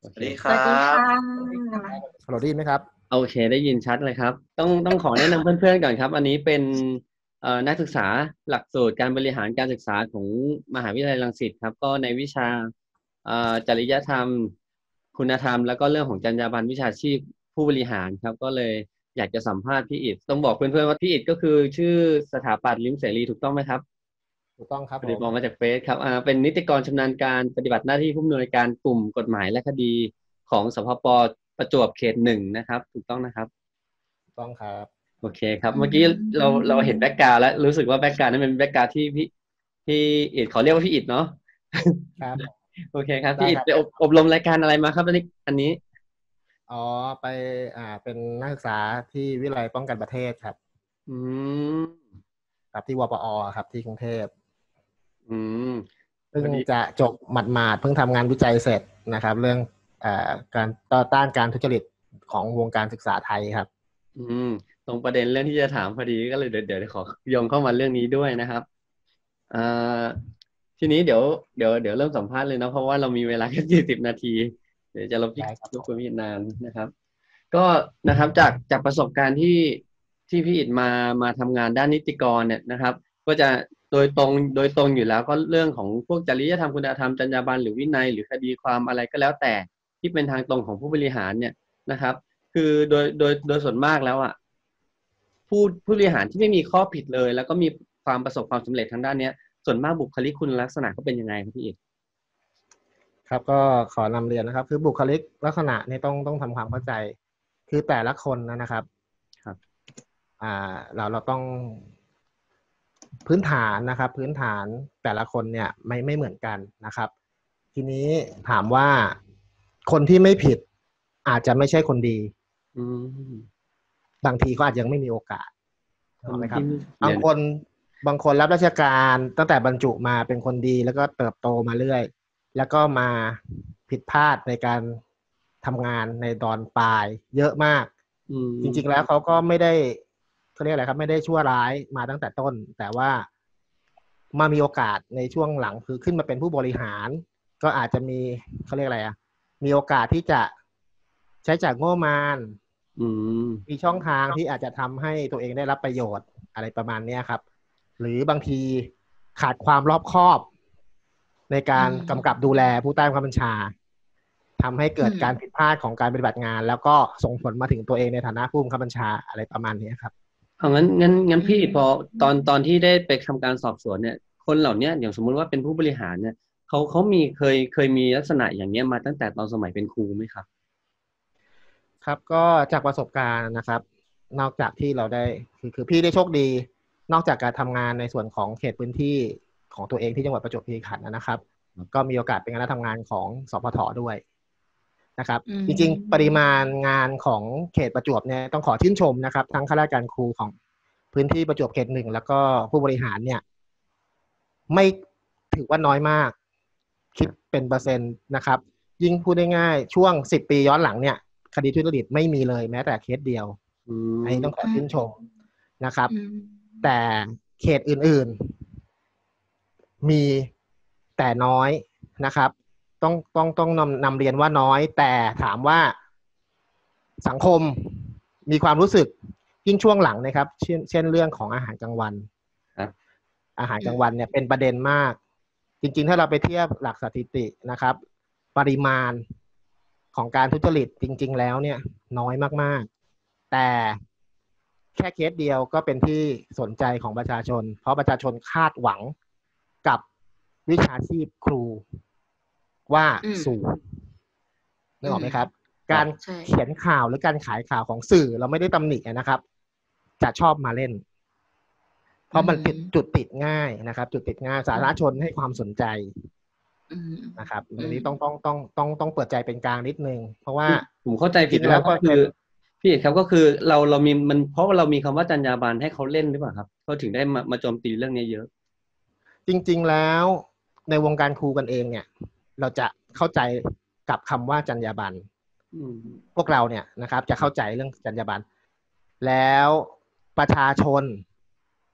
โอเคสวัสดีคสวัรัสดีบค่ะฮัลโหลได้ยินไหมครับโอเคได้ยินชัดเลยครับต้องขอแนะนำเพื่อนๆก่อนครับอันนี้เป็นนักศึกษาหลักสูตรการบริหารการศึกษาของมหาวิทยาลัยรังสิตครับก็ในวิชาจริยธรรมคุณธรรมแล้วก็เรื่องของจรรยาบรรณวิชาชีพผู้บริหารครับก็เลยอยากจะสัมภาษณ์พี่อิฐต้องบอกเพื่อนๆว่าพี่อิฐก็คือชื่อสถาปัตย์ลิ้มเสรีถูกต้องไหมครับถูกต้องครับผมพอดีมองมาจากเฟซครับเป็นนิติกรชำนาญการปฏิบัติหน้าที่ผู้อำนวยการกลุ่มกฎหมายและคดีของสพปประจวบเขตหนึ่งนะครับถูกต้องนะครับถูกต้องครับโอเคครับอืเมื่อกี้เราเห็นแบ็กมกราวด์แล้วรู้สึกว่าแบ็กกราวด์นั้นเป็นแบ็กกราวด์ที่พี่อิดขอเรียกว่าพี่อิดเนาะครับโอเคครับได้พี่อิดไปครับอบรมรายการอะไรมาครับอันนี้อ๋อไปเป็นนักศึกษาที่วิทยาลัยป้องกันประเทศครับอืมครับที่วปอครับที่กรุงเทพอืมพเพิ่งอดีจะจบหมาดๆเพิ่งทำงานวิจัยเสร็จนะครับเรื่องการต่อต้านการทุจริตของวงการศึกษาไทยครับอืมตรงประเด็นเรื่องที่จะถามพอดีก็เลยเดี๋ยวขอโยงเข้ามาเรื่องนี้ด้วยนะครับอ่าทีนี้เดี๋ยวเริ่มสัมภาษณ์เลยเนาะเพราะว่าเรามีเวลาแค่40 นาทีเดี๋ยวจะได้ครับรบกวนผมพี่นานนะครับ ก็นะครับจากประสบการณ์ที่พี่อิฐมาทำงานด้านนิติกรเนี่ยนะครับก็จะโดยตรงอยู่แล้วก็เรื่องของพวกจริยธรรมคุณธรรมจรรยาบรรณหรือวินัยหรือคดีความอะไรก็แล้วแต่ที่เป็นทางตรงของผู้บริหารเนี่ยนะครับคือโดยส่วนมากแล้วอ่ะผู้บริหารที่ไม่มีข้อผิดเลยแล้วก็มีความประสบความสำเร็จทางด้านเนี้ยส่วนมากบุคลิกคุณลักษณะเขาเป็นยังไงครับพี่อิฐครับก็ขอนำเรียนนะครับคือบุคลิกลักษณะนี่ต้องทำความเข้าใจคือแต่ละคนนะครับครับเราต้องพื้นฐานนะครับพื้นฐานแต่ละคนเนี่ยไม่เหมือนกันนะครับทีนี้ถามว่าคนที่ไม่ผิดอาจจะไม่ใช่คนดีอืมบางทีก็อาจจะยังไม่มีโอกาสคนถูกไหมครับที่เดี๋ยวบางคนบางคนรับราชการตั้งแต่บรรจุมาเป็นคนดีแล้วก็เติบโตมาเรื่อยแล้วก็มาผิดพลาดในการทำงานในตอนปลายเยอะมากอืจริงๆมแล้วเขาก็ไม่ได้เขาเรียกอะไรครับไม่ได้ชั่วร้ายมาตั้งแต่ต้นแต่ว่ามามีโอกาสในช่วงหลังคือขึ้นมาเป็นผู้บริหารก็อาจจะมีเขาเรียกอะไรมีโอกาสที่จะใช้จ่ายงบประมาณอืมมีช่องทางที่อาจจะทำให้ตัวเองได้รับประโยชน์อะไรประมาณนี้ครับหรือบางทีขาดความรอบคอบในอืการกำกับมดูแลผู้ใต้บังคับบัญชาทำให้อืเกิดมการผิดพลาดของการปฏิบัติงานแล้วก็ส่งผลมาถึงตัวเองในฐานะผู้บังคับบัญชาอะไรประมาณนี้ครับเอางั้นอืพี่พอตอนมที่ได้ไปทำการสอบสวนเนี่ยคนเหล่าเนี้ยอย่างสมมุติว่าเป็นผู้บริหารเนี่ยเขามีเคยมีลักษณะอย่างเนี้ยมาตั้งแต่ตอนสมัยเป็นครูไหมครับครับก็จากประสบการณ์นะครับนอกจากที่เราได้คือพี่ได้โชคดีนอกจากการทำงานในส่วนของเขตพื้นที่ของตัวเองที่จังหวัดประจวบคีรีขันธ์นะครับก็มีโอกาสเป็นคณะทำงานของสพทด้วยนะครับอืจริงๆปริมมาณงานของเขตประจวบเนี่ยต้องขอชื่นชมนะครับทั้งข้าราชการครูของพื้นที่ประจวบเขตหนึ่งแล้วก็ผู้บริหารเนี่ยไม่ถือว่าน้อยมากคิดเป็นเปอร์เซ็นต์นะครับยิ่งพูดได้ง่ายช่วง10 ปีย้อนหลังเนี่ยคดีทุจริตไม่มีเลยแม้แต่เคสเดียวอือันนี้ต้องขอมอืชื่นชมมนะครับอืมแต่เขตอื่นๆมีแต่น้อยนะครับต้องนำเรียนว่าน้อยแต่ถามว่าสังคมมีความรู้สึกยิ่งช่วงหลังนะครับเช่นเรื่องของอาหารกลางวันครับอาหารอืมกลางวันเนี่ยเป็นประเด็นมากจริงๆถ้าเราไปเทียบหลักสถิตินะครับปริมาณของการทุจริตจริงๆแล้วเนี่ยน้อยมากๆแต่แค่เคสเดียวก็เป็นที่สนใจของประชาชนเพราะประชาชนคาดหวังกับวิชาชีพครูว่าอืมสูงนึอืมกออกไหมครับการครับใช่เขียนข่าวหรือการขายข่าวของสื่อเราไม่ได้ตำหนินะครับจะชอบมาเล่นเพอืราะมันติดจุมดติดง่ายนะครับจุดติดง่ายสาอืธารณชนให้มความสนใจอืมนะครับตอืมรงนี้ต้องเปิดใจเป็นกลางนิดนึงเพราะว่าผมเข้าใจจริงๆผิดหรือเปล่าก็คือแล้วก็เป็นพี่เอกครับก็คือเรามีมันเพราะว่าเรามีคำว่าจรรยาบรรณให้เขาเล่นหรือเปล่าครับเขาถึงได้มาโจมตีเรื่องนี้เยอะจริงๆแล้วในวงการครูกันเองเนี่ยเราจะเข้าใจกับคำว่าจรรยาบรรณอืมพวกเราเนี่ยนะครับจะเข้าใจเรื่องจรรยาบรรณแล้วประชาชน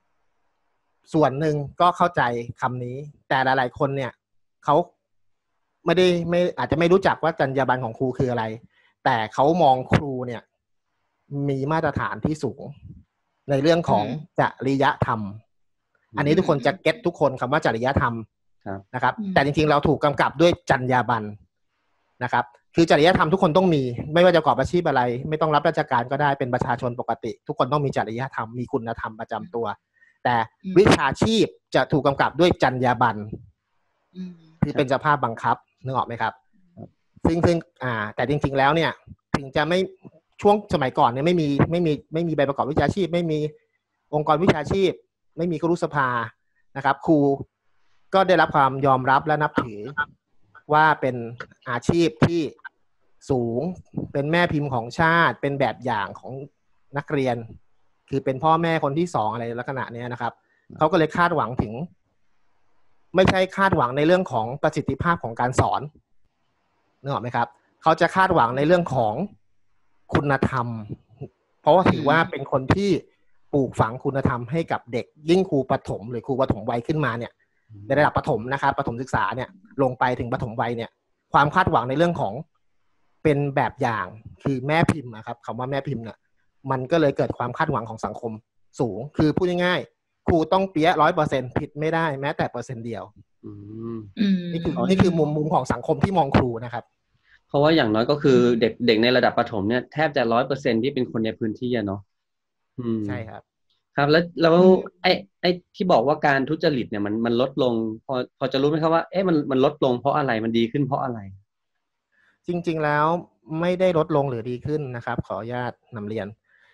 ส่วนหนึ่งก็เข้าใจคำนี้แต่หลายๆคนเนี่ยเขาไม่อาจจะไม่รู้จักว่าจรรยาบรรณของครูคืออะไรแต่เขามองครูเนี่ยมีมาตรฐานที่สูงในเรื่องของจริยธรรมอันนี้ทุกคนจะเก็ตทุกคนคำว่าจริยธรรมนะครับแต่จริงๆเราถูกกำกับด้วยจรรยาบรรณนะครับคือจริยธรรมทุกคนต้องมีไม่ว่าจะประกอบอาชีพอะไรไม่ต้องรับราชการก็ได้เป็นประชาชนปกติทุกคนต้องมีจริยธรรมมีคุณธรรมประจำตัวแต่วิชาชีพจะถูกกำกับด้วยจรรยาบรรณที่เป็นสภาพบังคับนึกออกไหมครับซึ่งแต่จริงๆแล้วเนี่ยถึงจะไม่ช่วงสมัยก่อนเนี่ยไม่มีใบประกอบวิชาชีพไม่มีองค์กรวิชาชีพไม่มีครุสภานะครับครูก็ได้รับความยอมรับและนับถือว่าเป็นอาชีพที่สูงเป็นแม่พิมพ์ของชาติเป็นแบบอย่างของนักเรียนคือเป็นพ่อแม่คนที่สองอะไรลักษณะนี้นะครับเขาก็เลยคาดหวังถึงไม่ใช่คาดหวังในเรื่องของประสิทธิภาพของการสอนนึกออกไหมครับเขาจะคาดหวังในเรื่องของคุณธรรมเพราะว่าถือว่าเป็นคนที่ปลูกฝังคุณธรรมให้กับเด็กยิ่งครูประถมหรือครูประถมวัยขึ้นมาเนี่ยในระดับประถมนะครับประถมศึกษาเนี่ยลงไปถึงประถมวัยเนี่ยความคาดหวังในเรื่องของเป็นแบบอย่างคือแม่พิมพ์นะครับคำว่าแม่พิมพ์เนี่ยมันก็เลยเกิดความคาดหวังของสังคมสูงคือพูดง่ายๆครูต้องเปี้ย100%ผิดไม่ได้แม้แต่%เดียวนี่คือมุมของสังคมที่มองครูนะครับเพราะว่าอย่างน้อยก็คือเด็กในระดับประถมเนี่ยแทบจะ100%ที่เป็นคนในพื้นที่เนาะใช่ครับครับแล้วไอ้ที่บอกว่าการทุจริตเนี่ยมันลดลงพอจะรู้ไหมครับว่ามันลดลงเพราะอะไรมันดีขึ้นเพราะอะไรจริงๆแล้วไม่ได้ลดลงหรือดีขึ้นนะครับขออนุญาตนำเรียน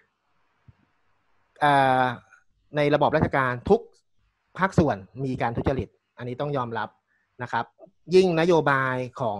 ในระบบราชการทุกภาคส่วนมีการทุจริตอันนี้ต้องยอมรับนะครับยิ่งนโยบายของ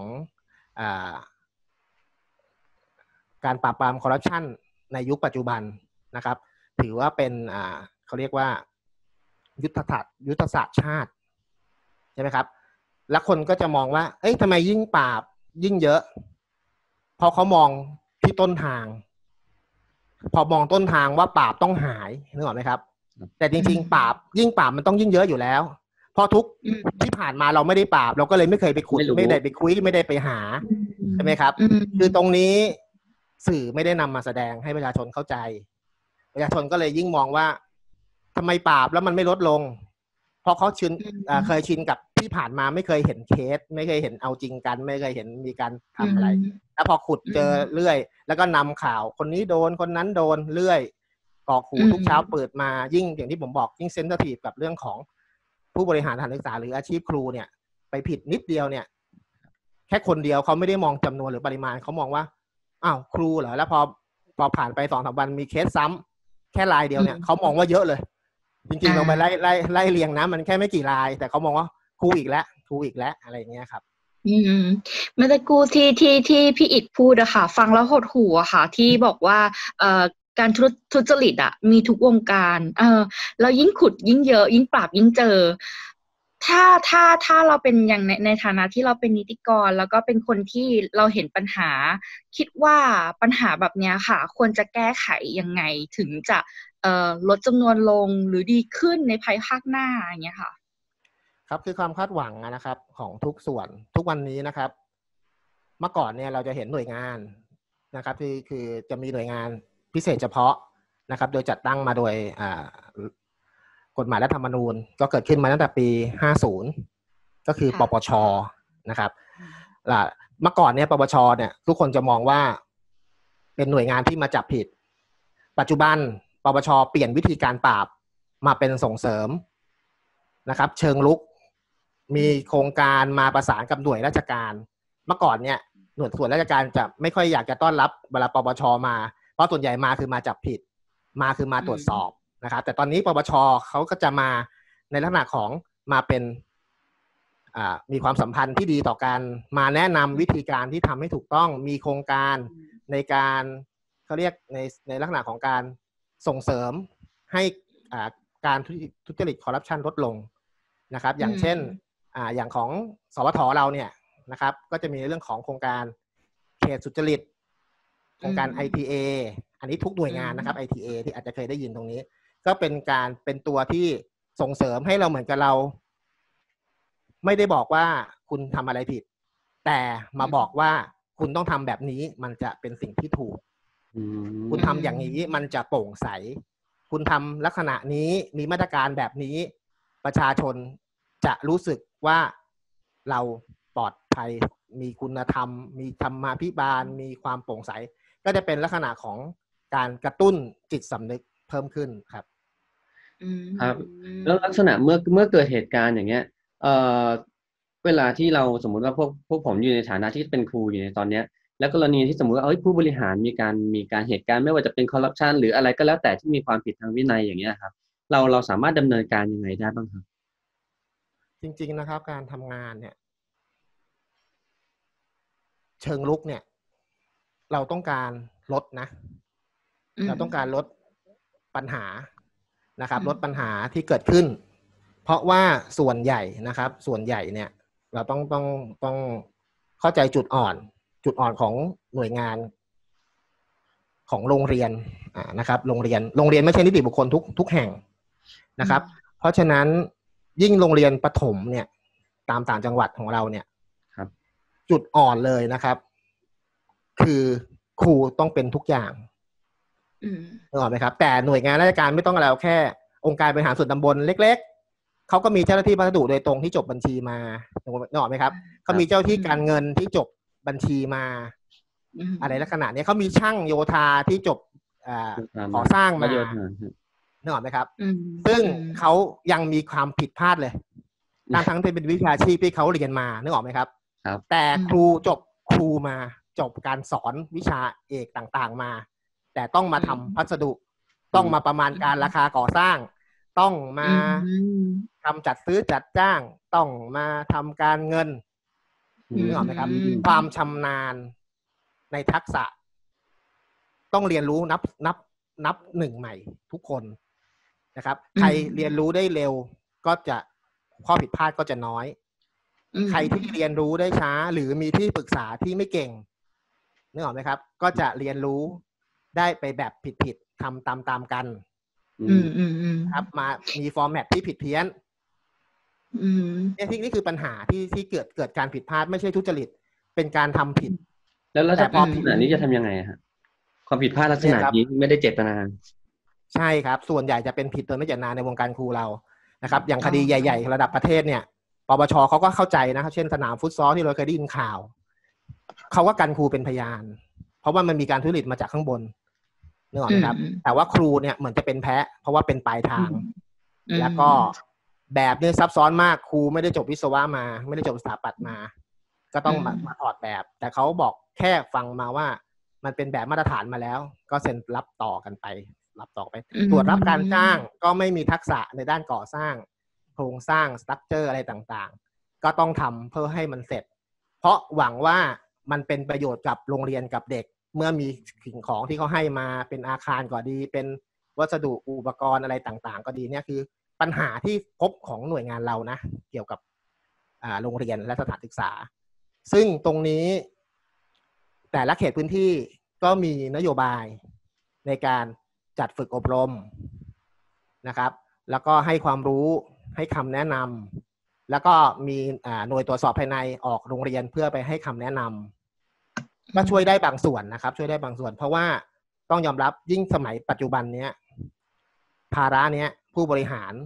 การปราบปรามคอร์รัปชันในยุคปัจจุบันนะครับถือว่าเป็นเขาเรียกว่ายุทธศาสตร์ชาติใช่ไหมครับแล้วคนก็จะมองว่าทำไมยิ่งปราบยิ่งเยอะเพราะเขามองที่ต้นทางพอมองต้นทางว่าปราบต้องหายนึกออกไหมครับแต่จริงๆปราบมันต้องยิ่งเยอะอยู่แล้วเพราะทุกที่ผ่านมาเราไม่ได้ปราบเราก็เลยไม่เคยไปขุดไม่ได้ไปคุยไม่ได้ไปหาใช่ไหมครับคือตรงนี้สื่อไม่ได้นำมาแสดงให้ประชาชนเข้าใจประชาชนก็เลยยิ่งมองว่าทำไมปราบแล้วมันไม่ลดลงเพราะเขาเคยชินกับที่ผ่านมาไม่เคยเห็นเคสไม่เคยเห็นเอาจริงกันไม่เคยเห็นมีการทำอะไรแล้วพอขุดเจอเรื่อยแล้วก็นำข่าวคนนี้โดนคนนั้นโดนเรื่อยกรอกหูทุกเช้าเปิดมายิ่งอย่างที่ผมบอกยิ่งเซนซิทีฟกับเรื่องของผู้บริหารสถานศึกษาหรืออาชีพครูเนี่ยไปผิดนิดเดียวเนี่ยแค่คนเดียวเขาไม่ได้มองจำนวนหรือปริมาณเขามองว่าอ้าวครูเหรอแล้วพอผ่านไป2-3 วันมีเคสซ้ำแค่รายเดียวเนี่ยเขามองว่าเยอะเลยจริงๆลงไปไล่เรียงนะมันแค่ไม่กี่รายแต่เขามองว่าครูอีกแล้วอะไรอย่างเงี้ยครับเมื่อกี้ที่พี่อิฐพูดอะค่ะฟังแล้วหดหู่อะค่ะที่บอกว่าการทุจริตอะมีทุกวงการแล้วยิ่งขุดยิ่งเยอะยิ่งปราบยิ่งเจอถ้าเราเป็นอย่างในฐานะที่เราเป็นนิติกรแล้วก็เป็นคนที่เราเห็นปัญหาคิดว่าปัญหาแบบนี้ค่ะควรจะแก้ไขยังไงถึงจะลดจำนวนลงหรือดีขึ้นในภายภาคหน้าอย่างเงี้ยค่ะครับคือความคาดหวังนะครับของทุกส่วนทุกวันนี้นะครับเมื่อก่อนเนี่ยเราจะเห็นหน่วยงานนะครับคือจะมีหน่วยงานพิเศษเฉพาะนะครับโดยจัดตั้งมาโดยกฎหมายรัฐธรรมนูญก็เกิดขึ้นมาตั้งแต่ปี50ก็คือปปช.นะครับเมื่อก่อนเนี่ยปปช.เนี่ยทุกคนจะมองว่าเป็นหน่วยงานที่มาจับผิดปัจจุบันปปช.เปลี่ยนวิธีการปราบมาเป็นส่งเสริมนะครับเชิงลุกมีโครงการมาประสานกับหน่วยราชการเมื่อก่อนเนี่ยหน่วยส่วนราชการจะไม่ค่อยอยากจะต้อนรับเวลาปปช.มาเพราะส่วนใหญ่มาคือมาจับผิดคือมาตรวจสอบนะครับแต่ตอนนี้ปปช.เขาก็จะมาในลักษณะของมาเป็นมีความสัมพันธ์ที่ดีต่อกันมาแนะนำวิธีการที่ทำให้ถูกต้องมีโครงการในการเขาเรียกในลักษณะของการส่งเสริมให้การทุจริตคอร์รัปชันลดลงนะครับอย่างเช่นอย่างของสวท.เราเนี่ยนะครับก็จะมีเรื่องของโครงการเขตสุจริตโครงการ ITA อันนี้ทุกหน่วยงานนะครับ ITA ที่อาจจะเคยได้ยินตรงนี้ก็เป็นตัวที่ส่งเสริมให้เราเหมือนกับเราไม่ได้บอกว่าคุณทำอะไรผิดแต่มาบอกว่าคุณต้องทำแบบนี้มันจะเป็นสิ่งที่ถูกคุณทำอย่างนี้มันจะโปร่งใสคุณทำลักษณะนี้มีมาตรการแบบนี้ประชาชนจะรู้สึกว่าเราปลอดภัยมีคุณธรรมมีธรรมาภิบาลมีความโปร่งใสก็จะเป็นลักษณะของการกระตุ้นจิตสำนึกเพิ่มขึ้นครับครับแล้วลักษณะเมื่อเกิดเหตุการณ์อย่างเงี้ยเวลาที่เราสมมุติว่าพวกผมอยู่ในฐานะที่เป็นครูอยู่ในตอนเนี้ยแล้วกรณีที่สมมุติว่าผู้บริหารมีการเหตุการณ์ไม่ว่าจะเป็นคอร์รัปชันหรืออะไรก็แล้วแต่ที่มีความผิดทางวินัยอย่างเงี้ยครับเราสามารถดำเนินการยังไงได้บ้างครับจริงๆนะครับการทำงานเนี่ยเชิงลุกเนี่ยเราต้องการลดนะเราต้องการลดปัญหานะครับลดปัญหาที่เกิดขึ้นเพราะว่าส่วนใหญ่นะครับส่วนใหญ่เนี่ยเราต้องเข้าใจจุดอ่อนของหน่วยงานของโรงเรียนนะครับโรงเรียนไม่ใช่นิติบุคคลทุกแห่งนะครับเพราะฉะนั้นยิ่งโรงเรียนประถมเนี่ยตามต่างจังหวัดของเราเนี่ยครับจุดอ่อนเลยนะครับคือครูต้องเป็นทุกอย่างนึกออกไหมครับแต่หน่วยงานราชการไม่ต้องอะไรแค่องค์การบริหารส่วนตำบลเล็กๆเขาก็มีเจ้าหน้าที่พัสดุโดยตรงที่จบบัญชีมานึกออกไหมครับเขามีเจ้าที่การเงินที่จบบัญชีมาอะไรลักษณะนี้เขามีช่างโยธาที่จบก่อสร้างมานึกออกไหมครับซึ่งเขายังมีความผิดพลาดเลยทั้งที่เป็นวิชาชีพที่เขาเรียนมานึกออกไหมครับแต่ครูมาจบการสอนวิชาเอกต่างๆมาแต่ต้องมาทำพัสดุต้องมาประมาณการราคาก่อสร้างต้องมาทำจัดซื้อจัดจ้างต้องมาทำการเงินนึกออกไหมครับความชำนาญในทักษะต้องเรียนรู้นับหนึ่งใหม่ทุกคนนะครับใครเรียนรู้ได้เร็วก็จะข้อผิดพลาดก็จะน้อยใครที่เรียนรู้ได้ช้าหรือมีที่ปรึกษาที่ไม่เก่งนึกออกไหมครับก็จะเรียนรู้ได้ไปแบบผิดทำตามกันครับมามีฟอร์แมตที่ผิดเพี้ยนนี่คือปัญหาที่เกิดการผิดพลาดไม่ใช่ทุจริตเป็นการทำผิดแล้วถ้าพอผิดแบบนี้จะทำยังไงฮะความผิดพลาดลักษณะนี้ไม่ได้เจตนาใช่ครับส่วนใหญ่จะเป็นผิดโดยไม่เจตนาในวงการครูเรานะครับอย่างคดีใหญ่ๆระดับประเทศเนี่ยปปชเขาก็เข้าใจนะครับเช่นสนามฟุตซอลที่เราเคยได้ยินข่าวเขาก็กันครูเป็นพยานเพราะว่ามันมีการทุจริตมาจากข้างบนนึกออกไหมครับแต่ว่าครูเนี่ยเหมือนจะเป็นแพ้เพราะว่าเป็นปลายทางแล้วก็แบบนี้ซับซ้อนมากครูไม่ได้จบวิศวะมาไม่ได้จบสถาปัตย์มาก็ต้องมาถอดแบบแต่เขาบอกแค่ฟังมาว่ามันเป็นแบบมาตรฐานมาแล้วก็เซ็นรับต่อกันไปตรวจรับการจ้างก็ไม่มีทักษะในด้านก่อสร้างโครงสร้างสตรัคเจอร์อะไรต่างๆก็ต้องทำเพื่อให้มันเสร็จเพราะหวังว่ามันเป็นประโยชน์กับโรงเรียนกับเด็กเมื่อมีสิ่งของที่เขาให้มาเป็นอาคารก็ดีเป็นวัสดุอุปกรณ์อะไรต่างๆก็ดีเนี่ยคือปัญหาที่พบของหน่วยงานเรานะเกี่ยวกับโรงเรียนและสถานศึกษาซึ่งตรงนี้แต่ละเขตพื้นที่ก็มีนโยบายในการจัดฝึกอบรมนะครับแล้วก็ให้ความรู้ให้คำแนะนำแล้วก็มีหน่วยตรวจสอบภายในออกโรงเรียนเพื่อไปให้คำแนะนำก็ช่วยได้บางส่วนนะครับช่วยได้บางส่วนเพราะว่าต้องยอมรับยิ่งสมัยปัจจุบันเนี้ยภาระเนี้ยผู้บริหาร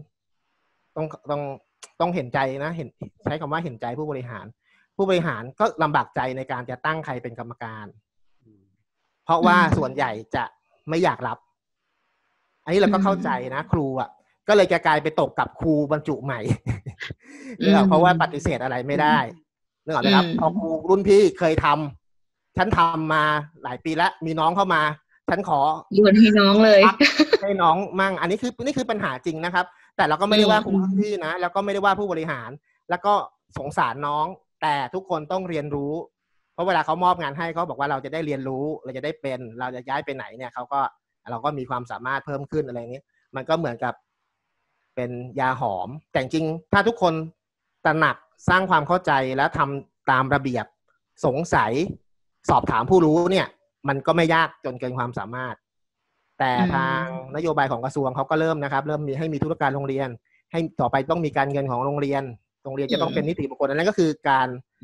ต้องเห็นใจนะใช้คำว่าเห็นใจผู้บริหารก็ลำบากใจในการจะตั้งใครเป็นกรรมการเพราะว่าส่วนใหญ่จะไม่อยากรับอันนี้เราก็เข้าใจนะครูก็เลยกลายไปตกกับครูบรรจุใหม่เพราะว่าปฏิเสธอะไรไม่ได้นึกออกไหมครับพอครูรุ่นพี่เคยทำฉันทำมาหลายปีแล้วมีน้องเข้ามาฉันขอโยนให้น้องเลยให้น้องมั่งอันนี้คือปัญหาจริงนะครับแต่เราก็ไม่ได้ว่าครูรุ่นพี่นะแล้วก็ไม่ได้ว่าผู้บริหารแล้วก็สงสารน้องแต่ทุกคนต้องเรียนรู้เพราะเวลาเขามอบงานให้เขาบอกว่าเราจะได้เรียนรู้เราจะได้เป็นเราจะย้ายไปไหนเนี่ยเราก็มีความสามารถเพิ่มขึ้นอะไรอย่างนี้มันก็เหมือนกับเป็นยาหอมแต่จริงถ้าทุกคนตระหนักสร้างความเข้าใจและทำตามระเบียบสงสัยสอบถามผู้รู้เนี่ยมันก็ไม่ยากจนเกินความสามารถแต่ทางนโยบายของกระทรวงเขาก็เริ่มนะครับเริ่มมีให้มีธุรการโรงเรียนให้ต่อไปต้องมีการเงินของโรงเรียนจะต้องเป็นนิติบุคคลอันนั้นก็คือการ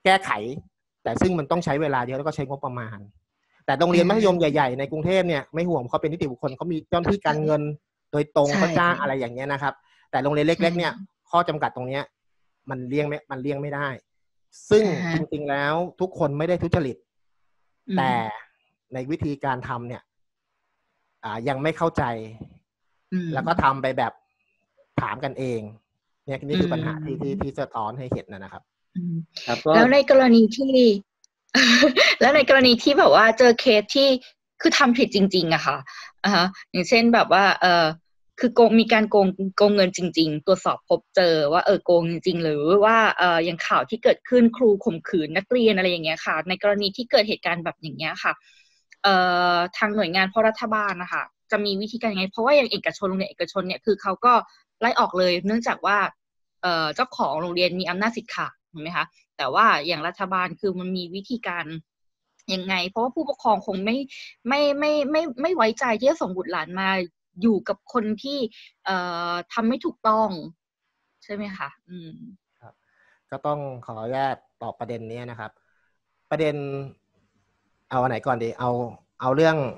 แก้ไข แต่ซึ่งมันต้องใช้เวลาเยอะแล้วก็ใช้งบประมาณแต่โรงเรียนมัธยมใหญ่ๆในกรุงเทพเนี่ยไม่ห่วงเขาเป็นนิติบุคคลเขามีเจ้าหน้าที่การเงินโดยตรงเขาจ้างอะไรอย่างเงี้ยนะครับแต่โรงเรียนเล็กๆเนี่ยข้อจำกัดตรงเนี้ยมันเลี่ยงไม่ได้ซึ่งจริงๆแล้วทุกคนไม่ได้ทุจริตแต่ในวิธีการทำเนี่ยยังไม่เข้าใจแล้วก็ทำไปแบบถามกันเองเนี่ยนี่คือปัญหาที่สะท้อนให้เห็นนะครับแล้วในกรณีที่ แล้วในกรณีที่แบบว่าเจอเคสที่คือทำผิดจริงๆอะค่ะอย่างเช่นแบบว่าคือมีการโกงเงินจริงๆตรวจสอบพบเจอว่าโกงจริงๆหรือว่าอย่างข่าวที่เกิดขึ้นครูข่มขืนนักเรียนอะไรอย่างเงี้ยค่ะในกรณีที่เกิดเหตุการณ์แบบอย่างเงี้ยค่ะทางหน่วยงานเพราะรัฐบาลนะคะจะมีวิธีการยังไงเพราะว่าอย่างเอกชนโรงเรียนเอกชนเนี่ยคือเขาก็ไล่ออกเลยเนื่องจากว่าเจ้าของโรงเรียนมีอำนาจสิทธิ์ขาดถูกไหมคะแต่ว่าอย่างรัฐบาลคือมันมีวิธีการยังไงเพราะว่าผู้ปกครองคงไม่ไว้ใจที่จะส่งบุตรหลานมาอยู่กับคนที่ทำไม่ถูกต้องใช่ไหมคะครับก็ต้องขออนุญาตตอบประเด็นนี้นะครับประเด็นเอาอันไหนก่อนดีเอาเรื่อง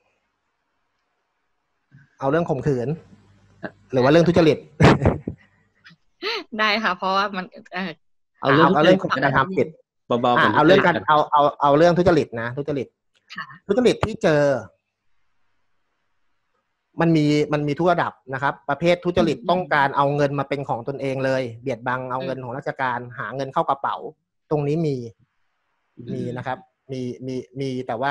ข่มขืนหรือว่าเรื่องทุจริตได้ค่ะเพราะว่ามันเอาเรื่องของการทำผิดเบาๆเอาเรื่องการเอาเรื่องทุจริตนะทุจริตที่เจอมันมีทุกระดับนะครับประเภททุจริตต้องการเอาเงินมาเป็นของตนเองเลยเบียดบังเอาเงินของราชการหาเงินเข้ากระเป๋าตรงนี้มีนะครับมีแต่ว่า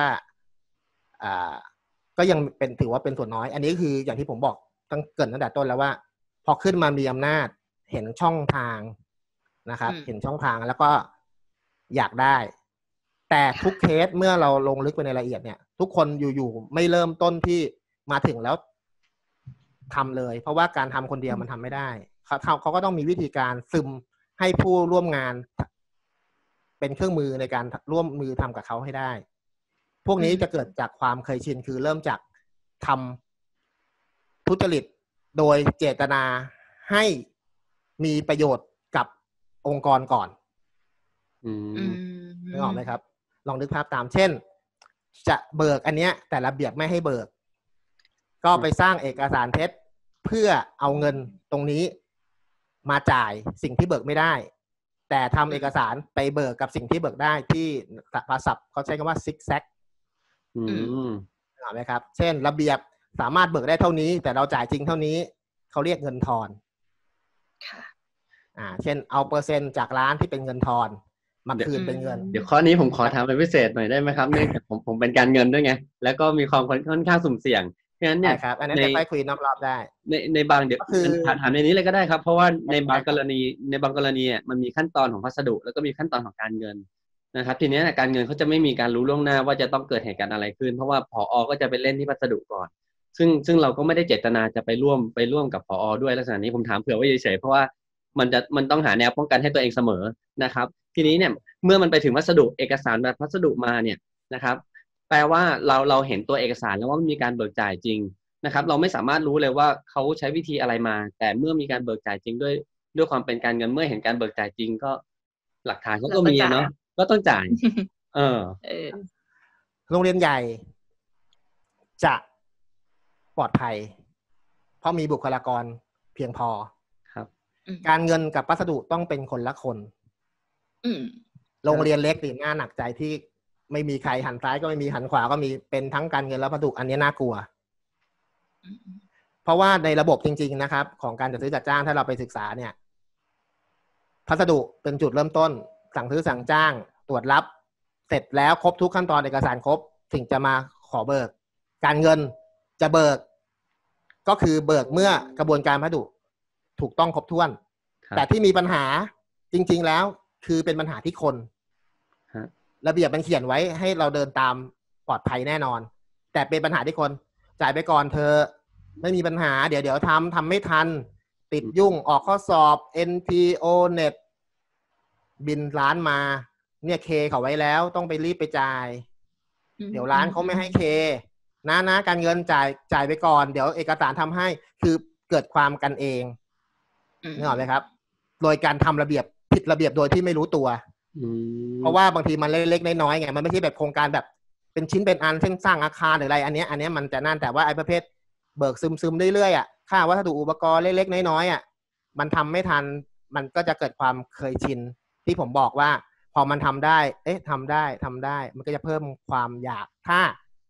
ก็ยังถือว่าเป็นส่วนน้อยอันนี้คืออย่างที่ผมบอกตั้งแต่ต้นแล้วว่าพอขึ้นมามีอำนาจเห็นช่องทางนะครับเห็นช่องทางแล้วก็อยากได้แต่ทุกเคสเมื่อเราลงลึกไปในรายละเอียดเนี่ยทุกคนอยู่ไม่เริ่มต้นที่มาถึงแล้วทำเลยเพราะว่าการทำคนเดียวมันทำไม่ได้เขาก็ต้องมีวิธีการซึมให้ผู้ร่วมงานเป็นเครื่องมือในการร่วมมือทำกับเขาให้ได้พวกนี้จะเกิดจากความเคยชินคือเริ่มจากทำทุจริตโดยเจตนาให้มีประโยชน์กับองค์กรก่อนนึกออกไหมครับลองนึกภาพตามเช่นจะเบิกอันเนี้ยแต่ระเบียบไม่ให้เบิกก็ไปสร้างเอกสารเท็จเพื่อเอาเงินตรงนี้มาจ่ายสิ่งที่เบิกไม่ได้แต่ทำเอกสารไปเบิกกับสิ่งที่เบิกได้ที่ภาษาเขาใช้คำว่าซิกแซกนึกออกไหมครับเช่นระเบียบสามารถเบิกได้เท่านี้แต่เราจ่ายจริงเท่านี้เขาเรียกเงินทอนเช่นเอาเปอร์เซ็นต์จากร้านที่เป็นเงินทอนมาคืนเป็นเงินเดี๋ยวข้อนี้ผมขอถามเป็นพิเศษหน่อยได้ไหมครับเนื่องจากผมเป็นการเงินด้วยไงแล้วก็มีความค่อนข้างสุ่มเสี่ยงเพราะฉะนั้นเนี่ยครับอันนั้นจะไปคุยนอกรอบได้ในบางเดี๋ยวถามในนี้เลยก็ได้ครับเพราะว่าในบางกรณีมันมีขั้นตอนของพัสดุแล้วก็มีขั้นตอนของการเงินนะครับทีนี้การเงินเขาจะไม่มีการรู้ล่วงหน้าว่าจะต้องเกิดเหตุการณ์อะไรขึ้นเพราะว่าผอ.ก็จะไปเล่นที่พัสดุก่อนซึ่งเราก็ไม่ได้เจตนาจะไปร่วมกับผอ.ด้วยลักษณะนี้ผมถามเผื่อไว้เฉยๆเพราะว่ามันต้องหาแนวป้องกันให้ตัวเองเสมอนะครับทีนี้เนี่ยเมื่อมันไปถึงวัสดุเอกสารแบบพัสดุมาเนี่ยนะครับแปลว่าเราเห็นตัวเอกสารแล้วว่ามันมีการเบิกจ่ายจริงนะครับเราไม่สามารถรู้เลยว่าเขาใช้วิธีอะไรมาแต่เมื่อมีการเบิกจ่ายจริงด้วยความเป็นการเงินเมื่อเห็นการเบิกจ่ายจริงก็หลักฐานเขาก็มีเนาะก็ต้องจ่ายโรงเรียนใหญ่จะปลอดภัยเพราะมีบุคลากรเพียงพอครับการเงินกับพัสดุต้องเป็นคนละคนโรงเรียนเล็กนี่น่าหนักใจที่ไม่มีใครหันซ้ายก็ไม่มีหันขวาก็มีเป็นทั้งการเงินและพัสดุอันนี้น่ากลัวเพราะว่าในระบบจริงๆนะครับของการจัดซื้อจัดจ้างถ้าเราไปศึกษาเนี่ยพัสดุเป็นจุดเริ่มต้นสั่งซื้อสั่งจ้างตรวจรับเสร็จแล้วครบทุกขั้นตอนเอกสารครบถึงจะมาขอเบิกการเงินจะเบิกก็คือเบิกเมื่อกระบวนการพัสดุถูกต้องครบถ้วนแต่ที่มีปัญหาจริงๆแล้วคือเป็นปัญหาที่คนระเบียบมันเขียนไว้ให้เราเดินตามปลอดภัยแน่นอนแต่เป็นปัญหาที่คนจ่ายไปก่อนเธอไม่มีปัญหาเดี๋ยวทำไม่ทันติดยุ่งออกข้อสอบ NTO Net บินร้านมาเนี่ยเคเขาไว้แล้วต้องไปรีบไปจ่ายเดี๋ยวร้านเขาไม่ให้เคนะการเงินจ่ายไปก่อนเดี๋ยวเอกสารทำให้คือเกิดความกันเองนึกออกไหมครับโดยการทำระเบียบผิดระเบียบโดยที่ไม่รู้ตัวเพราะว่าบางทีมันเล็กๆน้อยๆไงมันไม่ใช่แบบโครงการแบบเป็นชิ้นเป็นอันเช่นสร้างอาคารหรืออะไรอันเนี้ยมันจะนั่นแต่ว่าไอ้ประเภทเบิกซึมเรื่อยๆอ่ะค่าวัสดุอุปกรณ์เล็กๆน้อยๆอ่ะมันทำไม่ทันมันก็จะเกิดความเคยชินที่ผมบอกว่าพอมันทำได้ทำได้มันก็จะเพิ่มความอยากถ้า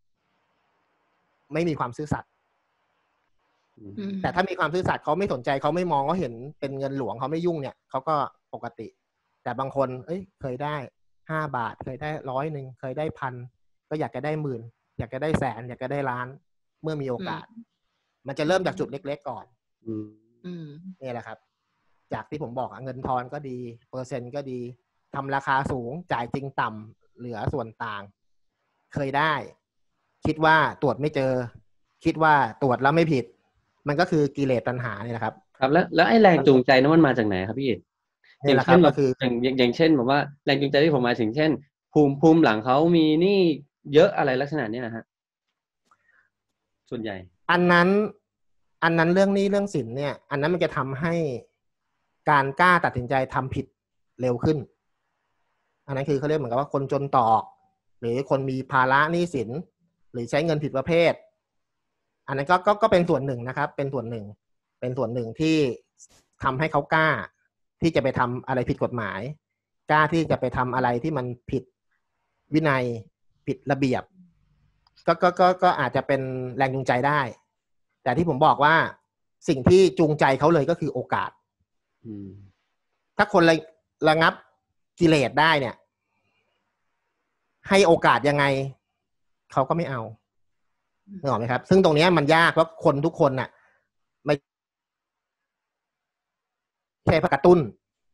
ไม่มีความซื่อสัตย์แต่ถ้ามีความซื่อสัตย์เขาไม่สนใจเขาไม่มองเขาเห็นเป็นเงินหลวงเขาไม่ยุ่งเนี่ยเขาก็ปกติแต่บางคนเคยได้5 บาทเคยได้100เคยได้1,000ก็อยากจะได้10,000อยากจะได้100,000อยากจะได้ล้านเมื่อมีโอกาสมันจะเริ่มจากจุดเล็กๆก่อนนี่แหละครับจากที่ผมบอกเงินทอนก็ดีเปอร์เซ็นต์ก็ดีทำราคาสูงจ่ายจริงต่ำเหลือส่วนต่างเคยได้คิดว่าตรวจไม่เจอคิดว่าตรวจแล้วไม่ผิดมันก็คือกิเลสตัณหาเนี่ยนะครับครับแล้วไอ้แรงจูงใจนั้นมันมาจากไหนครับพี่อิฐอย่างเช่นก็คืออย่างเช่นแบบว่าแรงจูงใจที่ผมหมายถึงเช่นภูมิหลังเขามีหนี้เยอะอะไรลักษณะนี้นะฮะส่วนใหญ่อันนั้นเรื่องหนี้เรื่องสินเนี่ยอันนั้นมันจะทำให้การกล้าตัดสินใจทำผิดเร็วขึ้นอันนั้นคือเขาเรียกเหมือนกับว่าคนจนตอกหรือคนมีภาระหนี้สินหรือใช้เงินผิดประเภทอันนั้นก็เป็นส่วนหนึ่งนะครับเป็นส่วนหนึ่งที่ทำให้เขากล้าที่จะไปทำอะไรผิดกฎหมายกล้าที่จะไปทำอะไรที่มันผิดวินัยผิดระเบียบก็อาจจะเป็นแรงจูงใจได้แต่ที่ผมบอกว่าสิ่งที่จูงใจเขาเลยก็คือโอกาสถ้าคนระงับกิเลสได้เนี่ยให้โอกาสยังไงเขาก็ไม่เอานึกออกไหมครับซึ่งตรงนี้มันยากเพราะคนทุกคนน่ะไม่ใช่กระตุ้น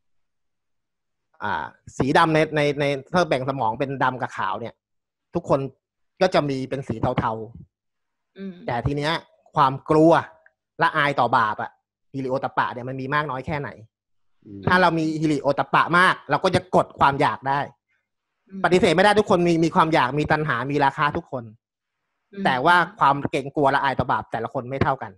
สีดำในถ้าแบ่งสมองเป็นดำกับขาวเนี่ยทุกคนก็จะมีเป็นสีเทาๆแต่ทีเนี้ยความกลัวละอายต่อบาปฮิริโอตปปะเนี่ยมันมีมากน้อยแค่ไหนถ้าเรามีฮิริโอตปปะมากเราก็จะกดความอยากได้ปฏิเสธไม่ได้ทุกคนมีความอยากมีตัณหามีราคาทุกคนแต่ว่าความเกรงกลัวละอายต่อบาปแต่ละคนไม่เท่ากัน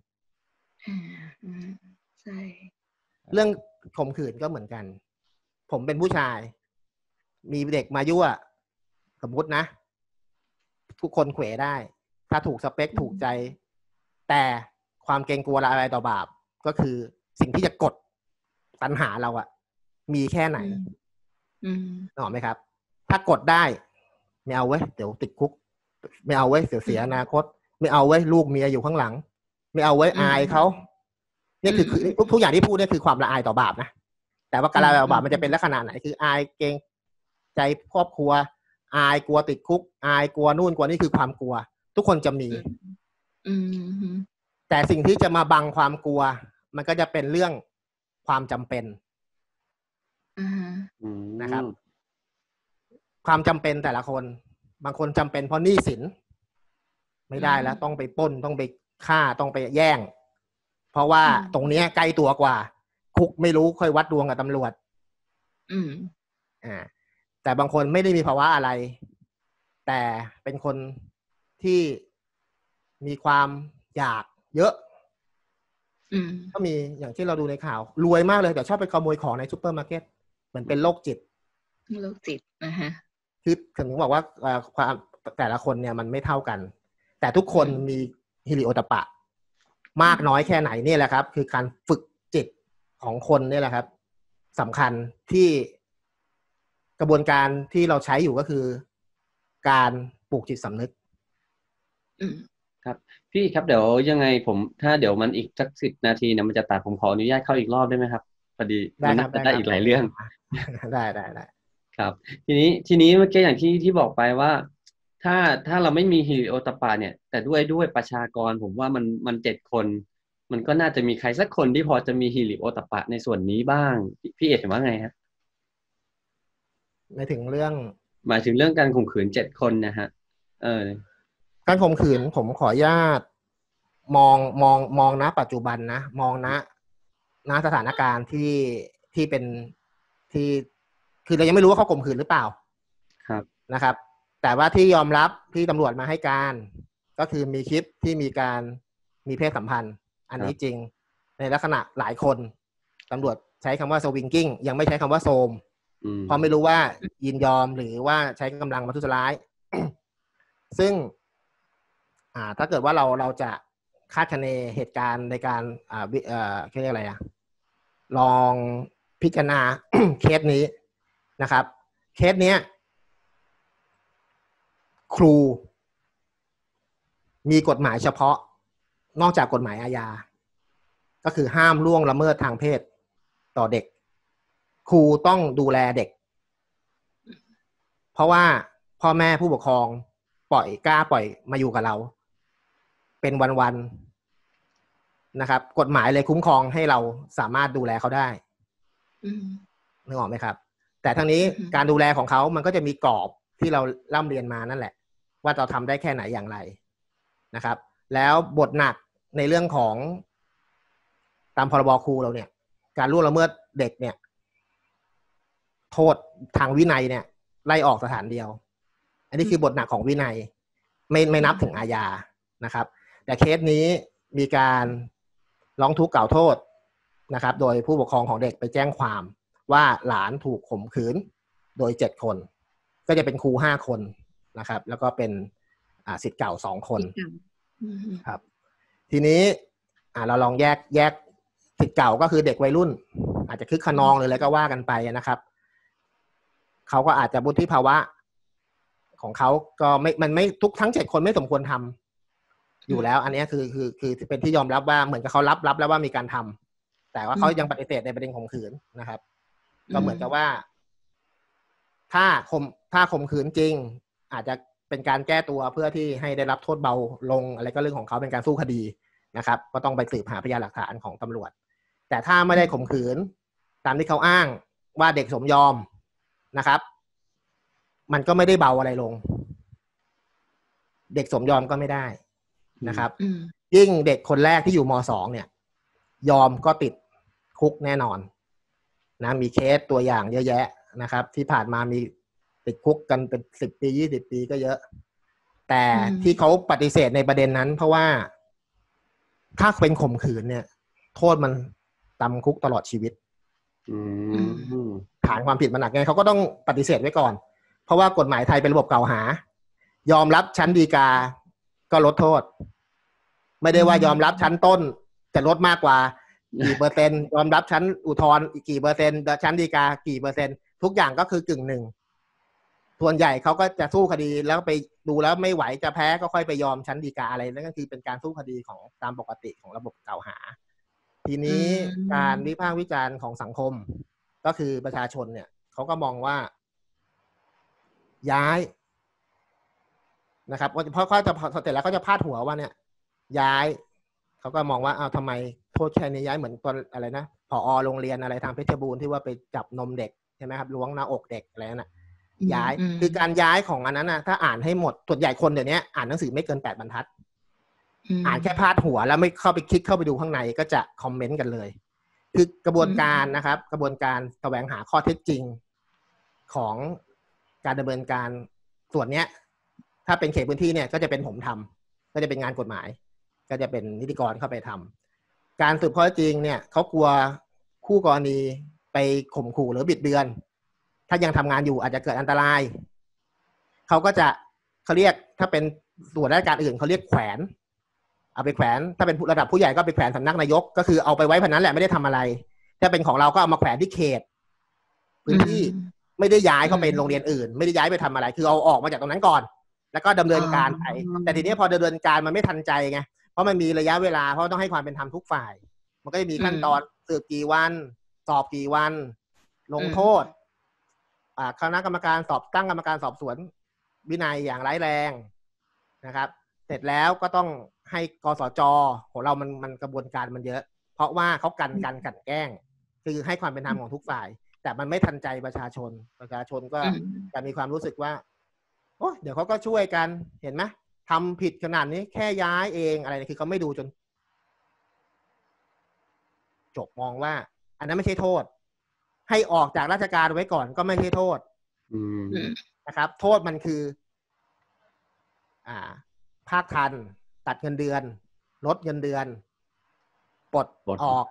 ใช่เรื่องข่มขืนก็เหมือนกันผมเป็นผู้ชายมีเด็กมายั่วสมมุตินะทุกคนเขวได้ถ้าถูกสเปคถูกใจแต่ความเกรงกลัวละอายต่อบาปก็คือสิ่งที่จะกดตัณหาเรามีแค่ไหนนึกออกไหมครับถ้ากดได้ไม่เอาเว้ยเดี๋ยวติดคุกไม่เอาเว้ยเสียอนาคตไม่เอาเว้ยลูกเมียอยู่ข้างหลังไม่เอาเว้ยอายเขานี่คือทุกอย่างที่พูดนี่คือความละอายต่อบาปนะแต่ว่าการละอายต่อบาปมันจะเป็นลักษณะไหนคืออายเกรงใจครอบครัวอายกลัวติดคุกอายกลัวนู่นกลัวนี่คือความกลัวทุกคนจะมีแต่สิ่งที่จะมาบังความกลัวมันก็จะเป็นเรื่องความจำเป็นนะครับความจำเป็นแต่ละคนบางคนจำเป็นเพราะหนี้สินไม่ได้แล้วต้องไปปล้นต้องไปฆ่าต้องไปแย่งเพราะว่าตรงนี้ใกล้ตัวกว่าคุกไม่รู้ค่อยวัดดวงกับตำรวจแต่บางคนไม่ได้มีภาวะอะไรแต่เป็นคนที่มีความอยากเยอะก็มีอย่างที่เราดูในข่าวรวยมากเลยแต่ชอบไปขโมยของในซุปเปอร์มาร์เก็ตเหมือนเป็นโรคจิตนะฮะคือถึงบอกว่าความแต่ละคนเนี่ยมันไม่เท่ากันแต่ทุกคนมีฮิริโอตปปะมากน้อยแค่ไหนนี่แหละครับคือการฝึกจิตของคนนี่แหละครับสำคัญที่กระบวนการที่เราใช้อยู่ก็คือการปลูกจิตสำนึกครับพี่ครับเดี๋ยวยังไงผมถ้าเดี๋ยวมันอีกสัก10 นาทีเนี่ยมันจะตัดผมขออนุญาตเข้าอีกรอบได้ไหมครับพอดีมันน่าจะได้อีกหลายเรื่องได้ครับทีนี้เมื่อกี้อย่างที่บอกไปว่าถ้าเราไม่มีฮิริโอตปปะเนี่ยแต่ด้วยประชากรผมว่ามัน7 คนมันก็น่าจะมีใครสักคนที่พอจะมีฮิริโอตปปะในส่วนนี้บ้างพี่เอกเห็นว่าไงฮะหมายถึงเรื่องการข่มขืน7 คนนะฮะการข่มขืนผมขออนุญาตมองนะปัจจุบันนะมองนะสถานการณ์ที่เป็นที่คือเรายังไม่รู้ว่าเขาข่มขืนหรือเปล่าครับนะครับแต่ว่าที่ยอมรับที่ตำรวจมาให้การก็คือมีคลิปที่มีการมีเพศสัมพันธ์อันนี้จริงในลักษณะหลายคนตำรวจใช้คำว่าสวิงกิ้งยังไม่ใช้คำว่าโซมเพราะไม่รู้ว่ายินยอมหรือว่าใช้กำลังประทุษร้าย ซึ่งถ้าเกิดว่าเราจะคาดคะเนเหตุการณ์ในการเรียกอะไรลองพิจารณา เคสนี้นะครับเคสเนี้ยครูมีกฎหมายเฉพาะนอกจากกฎหมายอาญาก็คือห้ามล่วงละเมิดทางเพศต่อเด็กครูต้องดูแลเด็กเพราะว่าพ่อแม่ผู้ปกครองกล้าปล่อยมาอยู่กับเราเป็นวันๆนะครับกฎหมายเลยคุ้มครองให้เราสามารถดูแลเขาได้นึกออกไหมครับแต่ทั้งนี้การดูแลของเขามันก็จะมีกรอบที่เราร่ำเรียนมานั่นแหละว่าเราทำได้แค่ไหนอย่างไรนะครับแล้วบทหนักในเรื่องของตามพรบครูเราเนี่ยการล่วงละเมิดเด็กเนี่ยโทษทางวินัยเนี่ยไล่ออกสถานเดียวอันนี้คือบทหนักของวินัยไม่นับถึงอาญานะครับแต่เคสนี้มีการร้องทุกข์กล่าวโทษนะครับโดยผู้ปกครองของเด็กไปแจ้งความว่าหลานถูกข่มขืนโดย7 คนก็จะเป็นครู5 คนนะครับแล้วก็เป็นศิษย์เก่า2 คนครับทีนี้เราลองแยกศิษย์เก่าก็คือเด็กวัยรุ่นอาจจะคึกขนองหรืออะไรก็ว่ากันไปนะครับเขาก็อาจจะวุฒิภาวะของเขาก็มันไม่ทุกทั้ง7 คนไม่สมควรทำอยู่แล้วอันนี้คือเป็นที่ยอมรับว่าเหมือนกับเขารับแล้วว่ามีการทำแต่ว่าเขายังปฏิเสธในประเด็นข่มขืนนะครับก็เหมือนกับว่าถ้าข่มขืนจริงอาจจะเป็นการแก้ตัวเพื่อที่ให้ได้รับโทษเบาลงอะไรก็เรื่องของเขาเป็นการสู้คดีนะครับก็ต้องไปสืบหาพยานหลักฐานของตำรวจแต่ถ้าไม่ได้ข่มขืนตามที่เขาอ้างว่าเด็กสมยอมนะครับมันก็ไม่ได้เบาอะไรลงเด็กสมยอมก็ไม่ได้นะครับยิ่งเด็กคนแรกที่อยู่ม.2 เนี่ยยอมก็ติดคุกแน่นอนนะมีเคสตัวอย่างเยอะแยะนะครับที่ผ่านมามีติดคุกกันเป็น10 ปี20 ปีก็เยอะแต่ที่เขาปฏิเสธในประเด็นนั้นเพราะว่าถ้าเป็นข่มขืนเนี่ยโทษมันจำคุกตลอดชีวิตฐานความผิดมันหนักไงเขาก็ต้องปฏิเสธไว้ก่อนเพราะว่ากฎหมายไทยเป็นระบบกล่าวหายอมรับชั้นฎีกาก็ลดโทษไม่ได้ว่ายอมรับชั้นต้นจะลดมากกว่ากี่เปอร์เซ็นต์ยอมรับชั้นอุทธรณ์อีกกี่เปอร์เซ็นต์ชั้นฎีกากี่เปอร์เซ็นต์ทุกอย่างก็คือกึ่งหนึ่งส่วนใหญ่เขาก็จะสู้คดีแล้วไปดูแล้วไม่ไหวจะแพ้ก็ค่อยไปยอมชั้นฎีกาอะไรนั่นก็คือเป็นการสู้คดีของตามปกติของระบบกล่าวหาทีนี้การวิพากษ์วิจารณ์ของสังคมก็คือประชาชนเนี่ยเขาก็มองว่าย้ายนะครับเพราะเขาจะเสร็จแล้วเขาจะพาดหัวว่าเนี่ยย้ายเขาก็มองว่าอ้าวทำไมโทษแค่นี้ย้ายเหมือนตอนอะไรนะผอ.โรงเรียนอะไรทางเพชรบูรณ์ที่ว่าไปจับนมเด็กใช่ไหมครับล้วงหน้าอกเด็กอะไรนั่นน่ะย้ายคือการย้ายของอันนั้นนะถ้าอ่านให้หมดส่วนใหญ่คนเดี๋ยวนี้อ่านหนังสือไม่เกิน8 บรรทัดอ่านแค่พาดหัวแล้วไม่เข้าไปคลิกเข้าไปดูข้างในก็จะคอมเมนต์กันเลยคือกระบวนการนะครับกระบวนการแสวงหาข้อเท็จจริงของการดำเนินการส่วนเนี้ยถ้าเป็นเขตพื้นที่เนี่ยก็จะเป็นผมทำก็จะเป็นงานกฎหมายก็จะเป็นนิติกรเข้าไปทำการสืบข้อเท็จจริงเนี่ยเขากลัวคู่กรณีไปข่มขู่หรือบิดเบือนถ้ายังทำงานอยู่อาจจะเกิดอันตรายเขาก็จะเขาเรียกถ้าเป็นส่วนราชการอื่นเขาเรียกแขวนเอาไปแขวนถ้าเป็นระดับผู้ใหญ่ก็ไปแขวนสำนักนายกก็คือเอาไปไว้พันนั้นแหละไม่ได้ทำอะไรถ้าเป็นของเราก็เอามาแขวนที่เขตพื้นที่ไม่ได้ย้ายเข้าไปโรงเรียนอื่นไม่ได้ย้ายไปทำอะไรคือเอาออกมาจากตรงนั้นก่อนแล้วก็ดำเนินการไปแต่ทีนี้พอดำเนินการมันไม่ทันใจไงเพราะมันมีระยะเวลาเพราะต้องให้ความเป็นธรรมทุกฝ่ายมันก็จะมีขั้นตอนสืบกี่วันสอบกี่วันลงโทษคณะกรรมการตั้งกรรมการสอบสวนวินัยอย่างร้ายแรงนะครับเสร็จแล้วก็ต้องให้กสจ.ของเรามันกระบวนการมันเยอะเพราะว่าเขากันแกล้งคือให้ความเป็นธรรมของทุกฝ่ายแต่มันไม่ทันใจประชาชนก็จะมีความรู้สึกว่าโอ้เดี๋ยวเขาก็ช่วยกันเห็นไหมทำผิดขนาดนี้แค่ย้ายเองอะไรคือเขาไม่ดูจนจบมองว่าอันนั้นไม่ใช่โทษให้ออกจากราชการไว้ก่อนก็ไม่ใช่โทษนะครับโทษมันคือภาคทันตัดเงินเดือนลดเงินเดือนปลดออก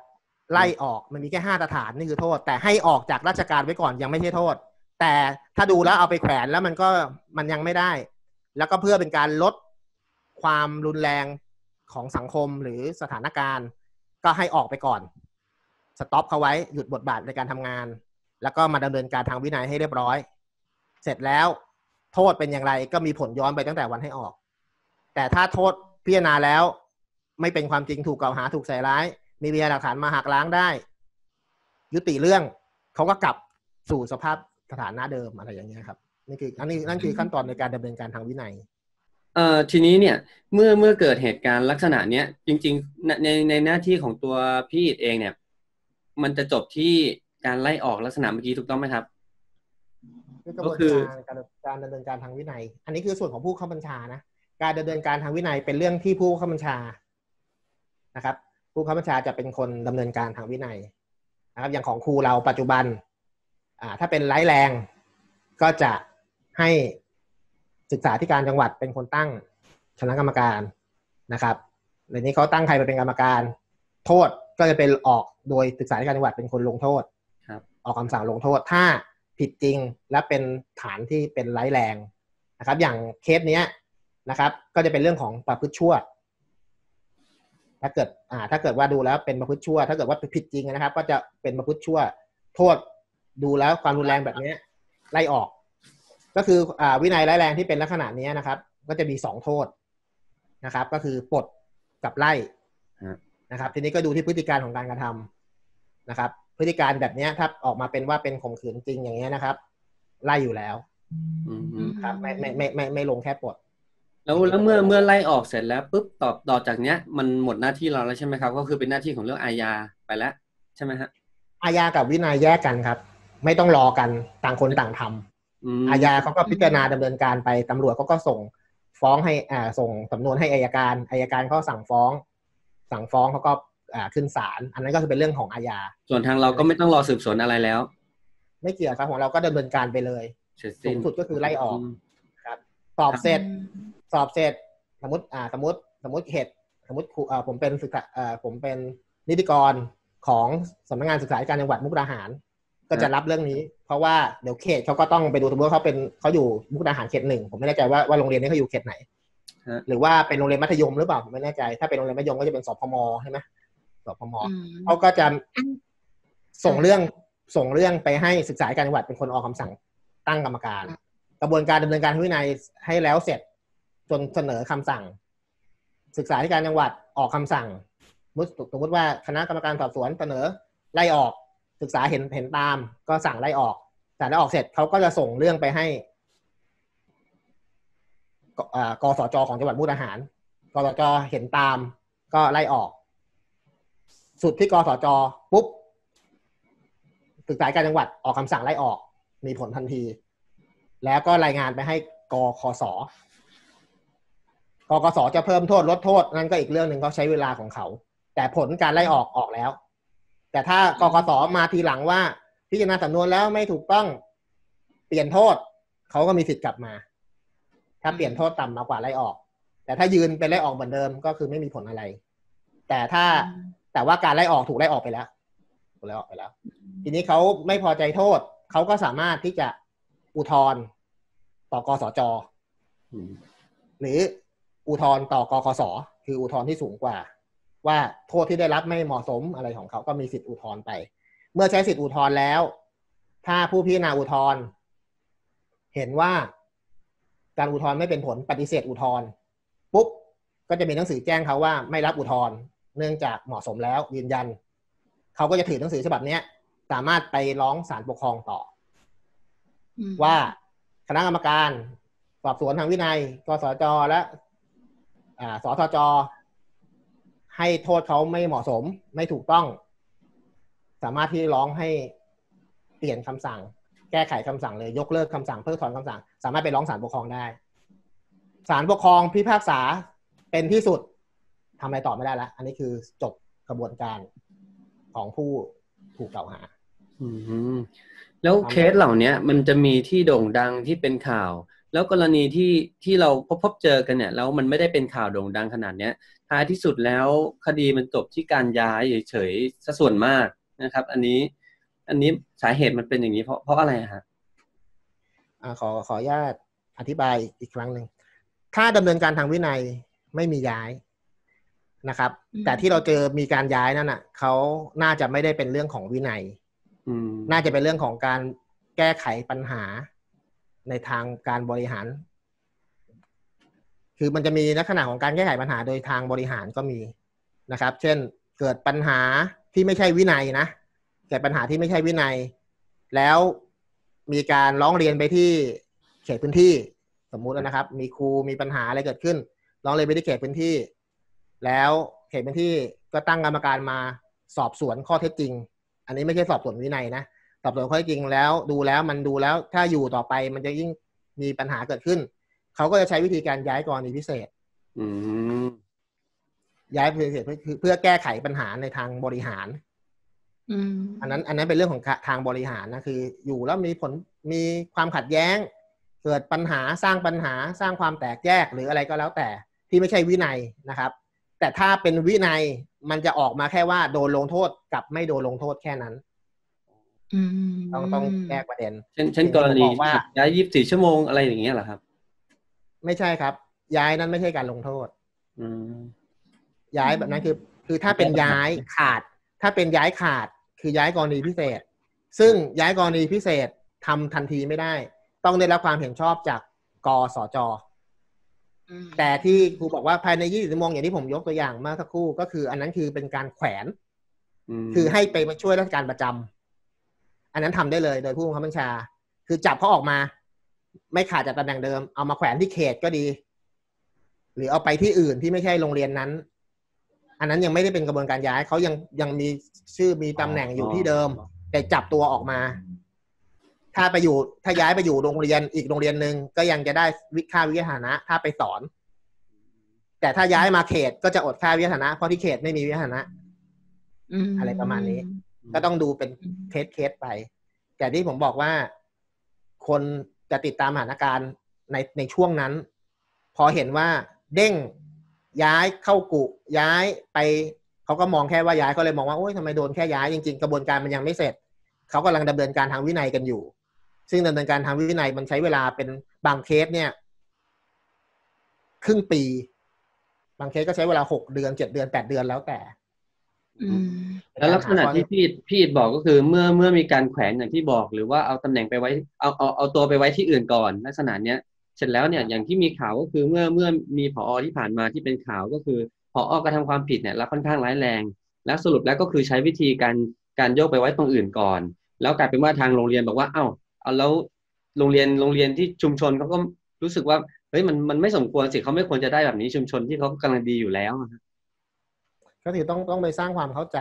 ไล่ออกมันมีแค่5สถานนี่คือโทษแต่ให้ออกจากราชการไว้ก่อนยังไม่ใช่โทษแต่ถ้าดูแล้วเอาไปแขวนแล้วมันยังไม่ได้แล้วก็เพื่อเป็นการลดความรุนแรงของสังคมหรือสถานการณ์ก็ให้ออกไปก่อนสต็อปเขาไว้หยุดบทบาทในการทำงานแล้วก็มาดำเนินการทางวินัยให้เรียบร้อยเสร็จแล้วโทษเป็นอย่างไรก็มีผลย้อนไปตั้งแต่วันให้ออกแต่ถ้าโทษพิจารณาแล้วไม่เป็นความจริงถูกกล่าวหาถูกใส่ร้ายมีพยานหลักฐานมาหักล้างได้ยุติเรื่องเขาก็กลับสู่สภาพสถานะเดิมอะไรอย่างเงี้ยครับนั่นคือขั้นตอนในการดำเนินการทางวินัยทีนี้เนี่ยเมื่อเกิดเหตุการณ์ลักษณะเนี้ยจริงๆในหน้าที่ของตัวพี่อิฐเองเนี่ยมันจะจบที่การไล่ออกลักษณะเมื่อกี้ถูกต้องไหมครับก็คือการดำเนินการทางวินัยอันนี้คือส่วนของผู้บังคับบัญชานะการดำเนินการทางวินัยเป็นเรื่องที่ผู้บังคับบัญชานะครับผู้บังคับบัญชาจะเป็นคนดำเนินการทางวินัยนะครับอย่างของครูเราปัจจุบันถ้าเป็นร้ายแรงก็จะให้ศึกษาธิการจังหวัดเป็นคนตั้งคณะกรรมการนะครับเดี๋ยวนี้เขาตั้งใครไปเป็นกรรมการโทษก็จะเป็นออกโดยศึกษาธิการจังหวัดเป็นคนลงโทษออกคำสั่งลงโทษถ้าผิดจริงและเป็นฐานที่เป็นร้ายแรงนะครับอย่างเคสนี้นะครับก็จะเป็นเรื่องของประพฤติชั่วถ้าเกิดว่าดูแล้วเป็นประพฤติชั่วถ้าเกิดว่าผิดจริงนะครับก็จะเป็นประพฤติชั่วโทษดูแล้วความรุนแรงแบบนี้ไล่ออกก็คือวินัยร้ายแรงที่เป็นลักษณะนี้นะครับก็จะมี2โทษนะครับก็คือปลดกับไล่นะครับทีนี้ก็ดูที่พฤติการของการกระทำนะครับพฤติการแบบนี้ถ้าออกมาเป็นว่าเป็นข่มขืนจริงอย่างนี้นะครับไล่อยู่แล้วครับไม่ลงแค่ปลดแล้วเมื่อไล่ออกเสร็จแล้วปุ๊บต่อจากเนี้ยมันหมดหน้าที่เราแล้วใช่ไหมครับก็คือเป็นหน้าที่ของเรื่องอาญาไปแล้วใช่ไหมฮะอาญากับวินัยแยกกันครับไม่ต้องรอกันต่างคนต่างทำอาญาเขาก็พิจารณาดำเนินการไปตำรวจเขาก็ส่งฟ้องให้ส่งสำนวนให้อัยการเขาสั่งฟ้องเขาก็ขึ้นศาลอันนั้นก็คือเป็นเรื่องของอาญาส่วนทางเราก็ไม่ต้องรอสืบสวนอะไรแล้วไม่เกี่ยวครับของเราก็ดำเนินการไปเลยสูงสุดก็คือไล่ออกครับสอบเสร็จสมมติเหตุสมมติผมเป็นนิติกรของสำนักงานศึกษาธิการจังหวัดมุกดาหารก็จะรับเรื่องนี้เพราะว่าเดี๋ยวเขตเขาก็ต้องไปดูสมมติว่าเขาอยู่มุกดาหารเขต1ผมไม่แน่ใจว่าโรงเรียนนี้เขาอยู่เขตไหนหรือว่าเป็นโรงเรียนมัธยมหรือเปล่าผมไม่แน่ใจถ้าเป็นโรงเรียนมัธยมก็จะเป็นสพมใช่ไหมสพมเขาก็จะส่งเรื่องไปให้ศึกษาธิการจังหวัดเป็นคนออกคำสั่งตั้งกรรมการกระบวนการดำเนินการวินัยให้แล้วเสร็จจนเสนอคำสั่งศึกษาธิการจังหวัดออกคำสั่งสมมติว่าคณะกรรมการสอบสวนเสนอไล่ออกศึกษาเห็นตามก็สั่งไล่ออกแต่ไล่ออกเสร็จเขาก็จะส่งเรื่องไปให้กสจของจังหวัดมุกดาหารกสจเห็นตามก็ไล่ออกสุดที่กสจปุ๊บศึกษาการจังหวัดออกคำสั่งไล่ออกมีผลทันทีแล้วก็รายงานไปให้กคสจะเพิ่มโทษลดโทษนั่นก็อีกเรื่องหนึ่งเขาใช้เวลาของเขาแต่ผลการไล่ออกแล้วแต่ถ้ากคสมาทีหลังว่าพิจารณาสำนวนแล้วไม่ถูกต้องเปลี่ยนโทษเขาก็มีสิทธิ์กลับมาถ้าเปลี่ยนโทษต่ำมากว่าไล่ออกแต่ถ้ายืนเป็นไล่ออกเหมือนเดิมก็คือไม่มีผลอะไรแต่ว่าการไล่ออกถูกไล่ออกไปแล้วทีนี้เขาไม่พอใจโทษเขาก็สามารถที่จะอุทธรณ์ต่อกสจหรืออุทธรณ์ต่อกคสคืออุทธรณ์ที่สูงกว่าว่าโทษที่ได้รับไม่เหมาะสมอะไรของเขาก็มีสิทธิอุทธรณ์ไปเมื่อใช้สิทธิอุทธรณ์แล้วถ้าผู้พิจารณาอุทธรณ์เห็นว่าการอุทธรณ์ไม่เป็นผลปฏิเสธอุทธรณ์ปุ๊บก็จะมีหนังสือแจ้งเขาว่าไม่รับอุทธรณ์เนื่องจากเหมาะสมแล้วยืนยันเขาก็จะถือหนังสือฉบับนี้สามารถไปร้องศาลปกครองต่อว่าคณะกรรมการสอบสวนทางวินัยกสจและสทจให้โทษเขาไม่เหมาะสมไม่ถูกต้องสามารถที่ร้องให้เปลี่ยนคำสั่งแก้ไขคำสั่งเลยยกเลิกคำสั่งเพิกถอนคำสั่งสามารถไปร้องศาลปกครองได้ศาลปกครองพิพากษาเป็นที่สุดทำอะไรต่อไม่ได้แล้วอันนี้คือจบกระบวนการของผู้ถูกกล่าวหาแล้วเคสเหล่านี้มันจะมีที่โด่งดังที่เป็นข่าวแล้วกรณีที่เราพบเจอกันเนี่ยแล้วมันไม่ได้เป็นข่าวโด่งดังขนาดเนี้ยท้ายที่สุดแล้วคดีมันจบที่การย้ายเฉยๆซะส่วนมากนะครับ อันนี้สาเหตุมันเป็นอย่างนี้เพราะอะไรฮะขออนุญาตอธิบายอีกครั้งหนึ่งถ้าดำเนินการทางวินัยไม่มีย้ายนะครับ แต่ที่เราเจอมีการย้ายนั่นน่ะเขาน่าจะไม่ได้เป็นเรื่องของวินัยน่าจะเป็นเรื่องของการแก้ไขปัญหาในทางการบริหารคือมันจะมีลักษณะของการแก้ไขปัญหาโดยทางบริหารก็มีนะครับเช่นเกิดปัญหาที่ไม่ใช่วินัยนะเกิดปัญหาที่ไม่ใช่วินัยแล้วมีการร้องเรียนไปที่เขตพื้นที่สมมุตินะครับมีครูมีปัญหาอะไรเกิดขึ้นร้องเรียนไปที่เขตพื้นที่แล้วเขตพื้นที่ก็ตั้งกรรมการมาสอบสวนข้อเท็จจริงอันนี้ไม่ใช่สอบสวนวินัยนะสอบสวนข้อเท็จจริงแล้วดูแล้วถ้าอยู่ต่อไปมันจะยิ่งมีปัญหาเกิดขึ้นเขาก็จะใช้วิธีการย้ายกรณีพิเศษย้ายพิเศษเพื่อแก้ไขปัญหาในทางบริหารอันนั้นเป็นเรื่องของทางบริหารนะคืออยู่แล้วมีความขัดแย้งเกิดปัญหาสร้างปัญหาสร้างความแตกแยกหรืออะไรก็แล้วแต่ที่ไม่ใช่วินัยนะครับแต่ถ้าเป็นวินัยมันจะออกมาแค่ว่าโดนลงโทษกับไม่โดนลงโทษแค่นั้นต้องแยกประเด็นเช่นกรณีว่าย้าย24 ชั่วโมงอะไรอย่างเงี้ยเหรอครับไม่ใช่ครับย้ายนั้นไม่ใช่การลงโทษย้ายแบบนั้นคือถ้าเป็นย้ายขาดถ้าเป็นย้ายขาดคือย้ายกรณีพิเศษซึ่งย้ายกรณีพิเศษทำทันทีไม่ได้ต้องได้รับความเห็นชอบจากกสจ.แต่ที่ครูบอกว่าภายใน20 ชั่วโมงอย่างที่ผมยกตัวอย่างเมื่อสักครู่ก็คืออันนั้นคือเป็นการแขวนคือให้ไปช่วยราชการประจำอันนั้นทำได้เลยโดยผู้บังคับบัญชาคือจับเขาออกมาไม่ขาดจากตำแหน่งเดิมเอามาแขวนที่เขตก็ดีหรือเอาไปที่อื่นที่ไม่ใช่โรงเรียนนั้นอันนั้นยังไม่ได้เป็นกระบวนการย้ายเขายังมีชื่อมีตำแหน่งอยู่ที่เดิมแต่จับตัวออกมาถ้าย้ายไปอยู่โรงเรียนอีกโรงเรียนนึงก็ยังจะได้ค่าวิทยาฐานะถ้าไปสอนแต่ถ้าย้ายมาเขตก็จะอดค่าวิทยาฐานะเพราะที่เขตไม่มีวิทยาฐานะอะไรประมาณนี้ก็ต้องดูเป็นเคสไปแต่ที่ผมบอกว่าคนจะติดตามสถานการณ์ในช่วงนั้นพอเห็นว่าเด้งย้ายเข้ากุย้ายไปเขาก็มองแค่ว่าย้ายเขาเลยมองว่าโอ๊ยทำไมโดนแค่ย้ายจริงๆกระบวนการมันยังไม่เสร็จเขากำลังดำเนินการทางวินัยกันอยู่ซึ่งดำเนินการทางวินัยมันใช้เวลาเป็นบางเคสเนี่ยครึ่งปีบางเคสก็ใช้เวลา6 เดือน7 เดือน8 เดือนแล้วแต่แล้วลักษณะที่พี่บอกก็คือเมื่อมีการแขวนอย่างที่บอกหรือว่าเอาตำแหน่งไปไว้เอาตัวไปไว้ที่อื่นก่อนลักษณะเนี้ยเสร็จแล้วเนี่ยอย่างที่มีข่าวก็คือเมื่อมีผอ.ที่ผ่านมาที่เป็นข่าวก็คือผอ.กระทำความผิดเนี่ยแล้วค่อนข้างร้ายแรงแล้วสรุปแล้วก็คือใช้วิธีการโยกไปไว้ตรงอื่นก่อนแล้วกลายเป็นว่าทางโรงเรียนบอกว่าเอาแล้วโรงเรียนที่ชุมชนเขาก็รู้สึกว่าเฮ้ยมันไม่สมควรสิเขาไม่ควรจะได้แบบนี้ชุมชนที่เขากำลังดีอยู่แล้วก็คือต้องไปสร้างความเข้าใจ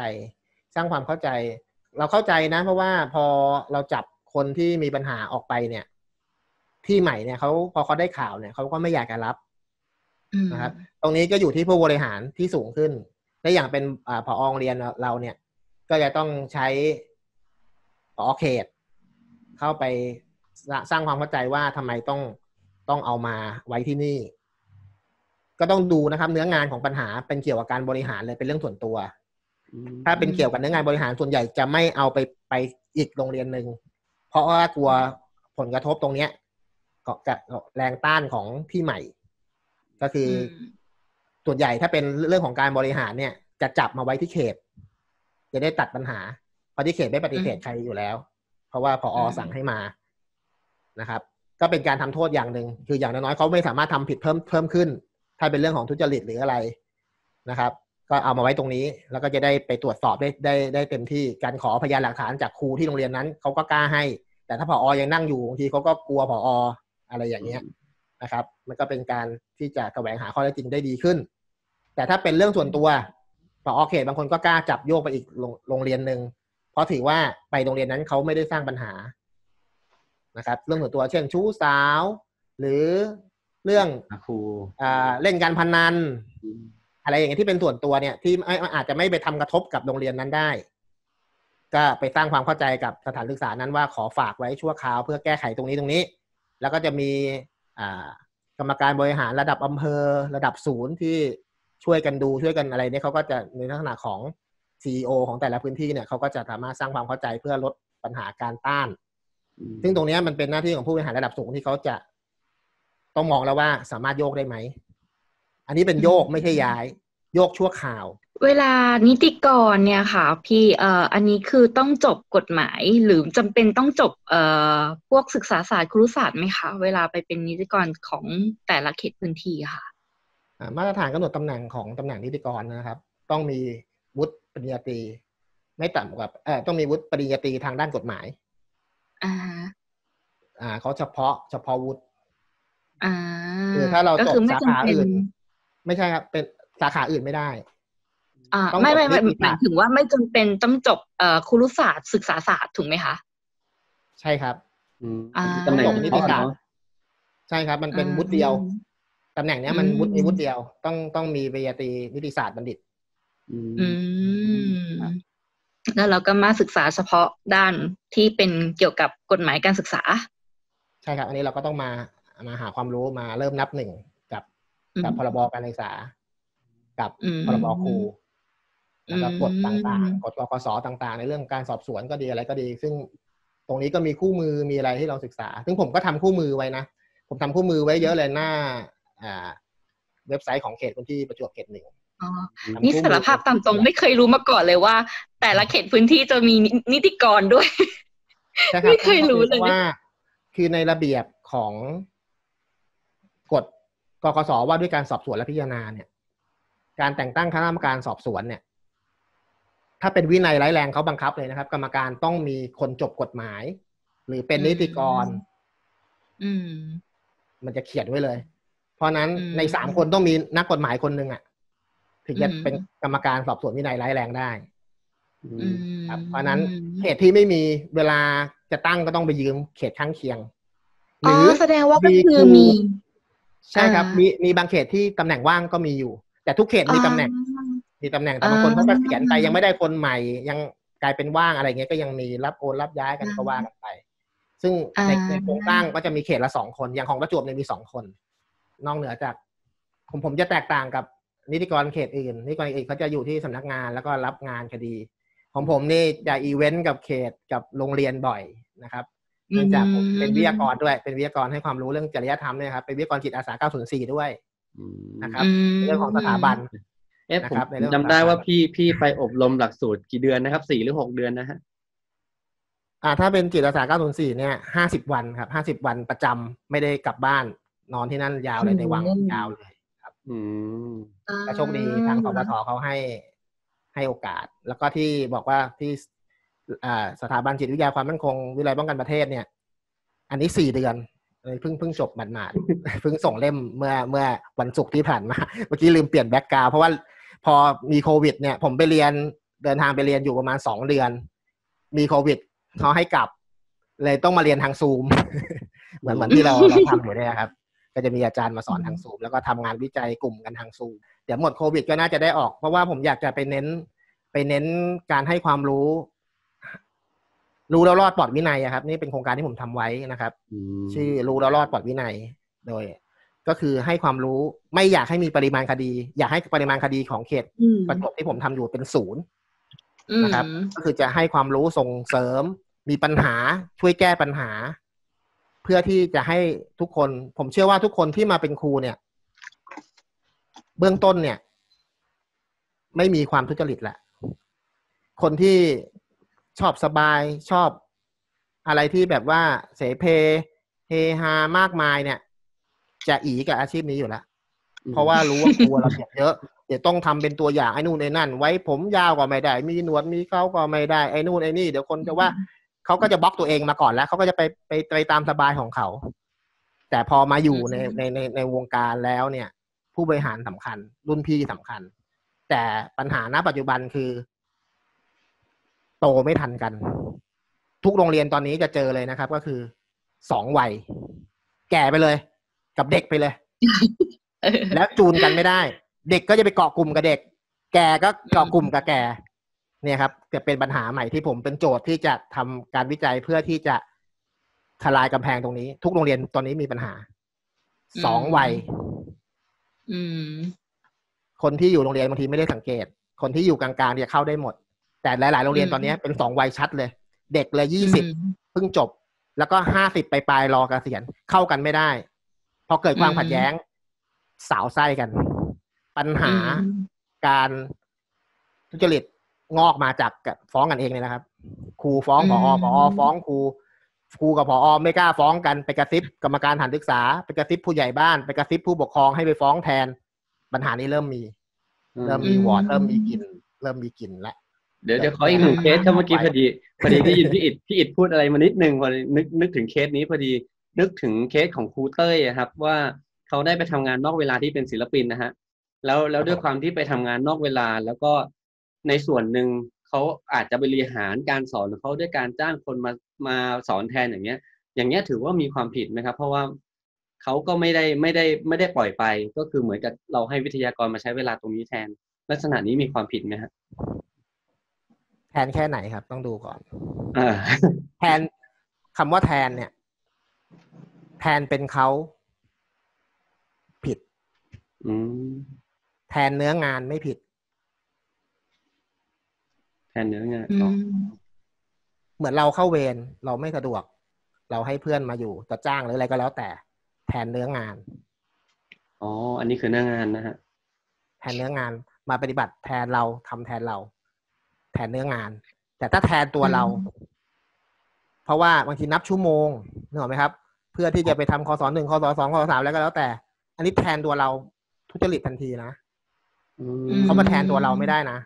เราเข้าใจนะเพราะว่าพอเราจับคนที่มีปัญหาออกไปเนี่ยที่ใหม่เนี่ยพอเขาได้ข่าวเนี่ยเขาก็ไม่อยากจะรับนะครับตรงนี้ก็อยู่ที่ผู้บริหารที่สูงขึ้นและอย่างเป็นผอ.โรงเรียนเราเนี่ยก็จะต้องใช้ผอ.เขตเข้าไปสร้างความเข้าใจว่าทำไมต้องเอามาไว้ที่นี่ก็ต้องดูนะครับเนื้องานของปัญหาเป็นเกี่ยวกับการบริหารเลยเป็นเรื่องส่วนตัวถ้าเป็นเกี่ยวกับเนื้องานบริหารส่วนใหญ่จะไม่เอาไปอีกโรงเรียนนึงเพราะว่ากลัวผลกระทบตรงเนี้ยกับแรงต้านของที่ใหม่ก็คือส่วนใหญ่ถ้าเป็นเรื่องของการบริหารเนี่ยจะจับมาไว้ที่เขตจะได้ตัดปัญหาเพราะที่เขตไม่ปฏิเสธใครอยู่แล้วเพราะว่าผอ.สั่งให้มานะครับก็เป็นการทำโทษอย่างหนึ่งคืออย่างน้อยๆเขาไม่สามารถทำผิดเพิ่มขึ้นถ้าเป็นเรื่องของทุจริตหรืออะไรนะครับก็เอามาไว้ตรงนี้แล้วก็จะได้ไปตรวจสอบได้เต็มที่การขอพยานหลักฐานจากครูที่โรงเรียนนั้นเขาก็กล้าให้แต่ถ้าผอ.ยังนั่งอยู่บางทีเขาก็กลัวผอ.อะไรอย่างเงี้ยนะครับมันก็เป็นการที่จะแสวงหาข้อเท็จจริงได้ดีขึ้นแต่ถ้าเป็นเรื่องส่วนตัวผอ.เขตบางคนก็กล้าจับโยกไปอีกโรงเรียนนึงเพราะถือว่าไปโรงเรียนนั้นเขาไม่ได้สร้างปัญหานะครับเรื่องส่วนตัวเช่นชู้สาวหรือเรื่องเล่นการพนันอะไรอย่างเงี้ยที่เป็นส่วนตัวเนี่ยที่อาจจะไม่ไปทำกระทบกับโรงเรียนนั้นได้ก็ไปสร้างความเข้าใจกับสถานศึกษานั้นว่าขอฝากไว้ชั่วคราวเพื่อแก้ไขตรงนี้แล้วก็จะมีกรรมการบริหารระดับอำเภอระดับศูนย์ที่ช่วยกันดูช่วยกันอะไรเนี่ยเขาก็จะในลักษณะของ CEO ของแต่ละพื้นที่เนี่ยเขาก็จะสามารถสร้างความเข้าใจเพื่อลดปัญหาการต้านซึ่งตรงนี้มันเป็นหน้าที่ของผู้บริหารระดับสูงที่เขาจะต้องมองแล้วว่าสามารถโยกได้ไหมอันนี้เป็นโยกไม่ใช่ย้ายโยกชั่วคราวเวลานิติกรเนี่ยค่ะพี่อันนี้คือต้องจบกฎหมายหรือจำเป็นต้องจบพวกศึกษาศาสตร์ครุศาสตร์ไหมคะเวลาไปเป็นนิติกรของแต่ละเขตพื้นที่ค่ะมาตรฐานกำหนดตำแหน่งของตำแหน่งนิติกรนะครับต้องมีวุฒิปริญญาตรีไม่ต่ำกว่าต้องมีวุฒิปริญญาตรีทางด้านกฎหมายเขาเฉพาะวุฒิคือถ้าเราจบสาขาอื่นไม่ใช่ครับเป็นสาขาอื่นไม่ได้ไม่หมายถึงว่าไม่จำเป็นต้องจบครุศาสตร์ศึกษาศาสตร์ถูกไหมคะใช่ครับตำแหน่งนิติศาสตร์ใช่ครับมันเป็นวุฒิเดียวตำแหน่งนี้มันมีวุฒิเดียวต้องมีปริญญาตรีนิติศาสตร์บัณฑิตแล้วเราก็มาศึกษาเฉพาะด้านที่เป็นเกี่ยวกับกฎหมายการศึกษาใช่ครับอันนี้เราก็ต้องมาหาความรู้มาเริ่มนับหนึ่งกับพรบการศึกษากับพรบครูแล้วก็กฎต่างๆกฎกกสต่างๆในเรื่องการสอบสวนก็ดีอะไรก็ดีซึ่งตรงนี้ก็มีคู่มือมีอะไรที่เราศึกษาซึ่งผมก็ทำคู่มือไว้นะผมทำคู่มือไว้เยอะเลยหน้าเว็บไซต์ของเขตพื้นที่ประจวบเขตหนึ่งนี่สารภาพตามตรงไม่เคยรู้มาก่อนเลยว่าแต่ละเขตพื้นที่จะมีนิติกรด้วยไม่เคยรู้เลยว่าคือในระเบียบของกฎกกสว่าด้วยการสอบสวนและพิจารณาเนี่ยการแต่งตั้งคณะกรรมการสอบสวนเนี่ยถ้าเป็นวินัยร้ายแรงเขาบังคับเลยนะครับกรรมการต้องมีคนจบกฎหมายหรือเป็นนิติกรมันจะเขียนไว้เลยเพราะนั้นใน3 คนต้องมีนักกฎหมายคนหนึ่งถึงจะเป็นกรรมการสอบสวนวินัยร้ายแรงได้ครับเพราะนั้นเขตที่ไม่มีเวลาจะตั้งก็ต้องไปยืมเขตข้างเคียงหรือแสดงว่าก็คือมีใช่ครับมีบางเขตที่ตำแหน่งว่างก็มีอยู่แต่ทุกเขตมีตำแหน่งแต่บางคนเขาเกษียณไปยังไม่ได้คนใหม่ยังกลายเป็นว่างอะไรเงี้ยก็ยังมีรับโอนรับย้ายกันก็ว่ากันไปซึ่งในโครงสร้างก็จะมีเขตละ2 คนอย่างของประจวบเนี่ยมี2 คนนอกเหนือจากผมจะแตกต่างกับนิติกรเขตอื่นนิติกรอื่นเขาจะอยู่ที่สำนักงานแล้วก็รับงานคดีของผมนี่จะอีเวนต์กับเขตกับโรงเรียนบ่อยนะครับเนื่องจากผมเป็นวิทยากรด้วยเป็นวิทยากรให้ความรู้เรื่องจริยธรรมเนี่ยครับเป็นวิทยากรจิตอาสา904ด้วยนะครับเรื่องของสถาบันผมจำได้ว่าพี่ไปอบรมหลักสูตรกี่เดือนนะครับ4 หรือ 6 เดือนนะฮะถ้าเป็นจิตอาสา904เนี่ย50 วันครับ50 วันประจำไม่ได้กลับบ้านนอนที่นั่นยาวเลยในวังยาวเลยครับก็โชคดีทางสปทเขาให้โอกาสแล้วก็ที่บอกว่าที่สถาบันจิตวิทยาความมั่นคงวิทยาลัยป้องกันประเทศเนี่ยอันนี้4 เดือนเพิ่งจบหมาดๆเพิ่งส่งเล่มเมื่อวันศุกร์ที่ผ่านมาเมื่อกี้ลืมเปลี่ยนแบ็คกราวด์เพราะว่าพอมีโควิดเนี่ยผมไปเรียนเดินทางไปเรียนอยู่ประมาณ2 เดือนมีโควิดเขาให้กลับเลยต้องมาเรียนทางซูม เหมือนที่เราทำอยู่เนี่ยครับก็จะมีอาจารย์มาสอนทางซูมแล้วก็ทำงานวิจัยกลุ่มกันทางซูมเดี๋ยวหมดโควิดก็น่าจะได้ออกเพราะว่าผมอยากจะไปเน้นการให้ความรู้แล้วรอดปลอดวินัยครับนี่เป็นโครงการที่ผมทำไว้นะครับชื่อรู้แล้วรอดปลอดวินัยโดยก็คือให้ความรู้ไม่อยากให้มีปริมาณคดีอยากให้ปริมาณคดีของเขตประจวบที่ผมทำอยู่เป็น0นะครับก็คือจะให้ความรู้ส่งเสริมมีปัญหาช่วยแก้ปัญหาเพื่อที่จะให้ทุกคนผมเชื่อว่าทุกคนที่มาเป็นครูเนี่ยเบื้องต้นเนี่ยไม่มีความทุจริตแหละคนที่ชอบสบายชอบอะไรที่แบบว่าเสเพเฮฮามากมายเนี่ยจะอีกับอาชีพนี้อยู่แล้วเพราะว่ารู้ว่าครูเราเยอะเดี๋ยวต้องทำเป็นตัวอย่างไอ้นู่นไอ้นั่นไว้ผมยาวก็ไม่ได้มีหนวดมีเขาก็ไม่ได้ไอ้นู่นไอ้นี่เดี๋ยวคนจะว่าเขาก็จะบล็อกตัวเองมาก่อนแล้วเขาก็จะไปตามสบายของเขาแต่พอมาอยู่ในวงการแล้วเนี่ยผู้บริหารสำคัญรุ่นพี่สำคัญแต่ปัญหาณปัจจุบันคือโตไม่ทันกันทุกโรงเรียนตอนนี้จะเจอเลยนะครับก็คือ2 วัยแก่ไปเลยกับเด็กไปเลย แล้วจูนกันไม่ได้เด็กก็จะไปเกาะกลุ่มกับเด็กแก่ก็เกาะกลุ่มกับแก่เนี่ยครับจะเป็นปัญหาใหม่ที่ผมเป็นโจทย์ที่จะทำการวิจัยเพื่อที่จะทลายกำแพงตรงนี้ทุกโรงเรียนตอนนี้มีปัญหา2 วัยคคนที่อยู่โรงเรียนบางทีไม่ได้สังเกตคนที่อยู่กลางๆจะเข้าได้หมดแต่หลายๆโรงเรียนตอนนี้เป็น2 วัยชัดเลยเด็กเลย20เพิ่งจบแล้วก็50ปลายรอเกษียณเข้ากันไม่ได้พอเกิดความขัดแย้งสาวไส้กันปัญหาการทุจริตงอกมาจากฟ้องกันเองเลยนะครับครูฟ้องผอผอฟ้องครูกับผอไม่กล้าฟ้องกันไปกระซิบกรรมการสถานศึกษาไปกระซิบผู้ใหญ่บ้านไปกระซิบผู้ปกครองให้ไปฟ้องแทนปัญหานี้เริ่มมีวอร์ดเริ่มมีกลิ่นแล้วเดี๋ยวขออีก1 เคสครับเมื่อกี้พอดีได้ยินพี่อิฐพูดอะไรมานิดนึงพอนึกถึงเคสนี้พอดีนึกถึงเคสของครูเต้ยครับว่าเขาได้ไปทำงานนอกเวลาที่เป็นศิลปินนะฮะแล้วด้วยความที่ไปทำงานนอกเวลาแล้วก็ในส่วนหนึ่งเขาอาจจะบริหารการสอนของเขาด้วยการจ้างคนมาสอนแทนอย่างเงี้ยถือว่ามีความผิดไหมครับเพราะว่าเขาก็ไม่ได้ปล่อยไปก็คือเหมือนกับเราให้วิทยากรมาใช้เวลาตรงนี้แทนลักษณะนี้มีความผิดไหมครับแทนแค่ไหนครับต้องดูก่อน แทนคำว่าแทนเนี่ยแทนเป็นเขาผิดแทนเนื้องานไม่ผิดแทนเนื้องานเหมือนเราเข้าเวรเราไม่สะดวกเราให้เพื่อนมาอยู่จะจ้างหรืออะไรก็แล้วแต่แทนเนื้องานอ๋ออันนี้คือเนื้องานนะฮะแทนเนื้องานมาปฏิบัติแทนเราทำแทนเราแทนเนื้องานแต่ถ้าแทนตัวเราเพราะว่าบางทีนับชั่วโมงนึกออกไหมครับเพื่อที่จะไปทำคส1คส2คส3แล้วก็แล้วแต่อันนี้แทนตัวเราทุจริตทันทีนะเขามาแทนตัวเราไม่ได้นะ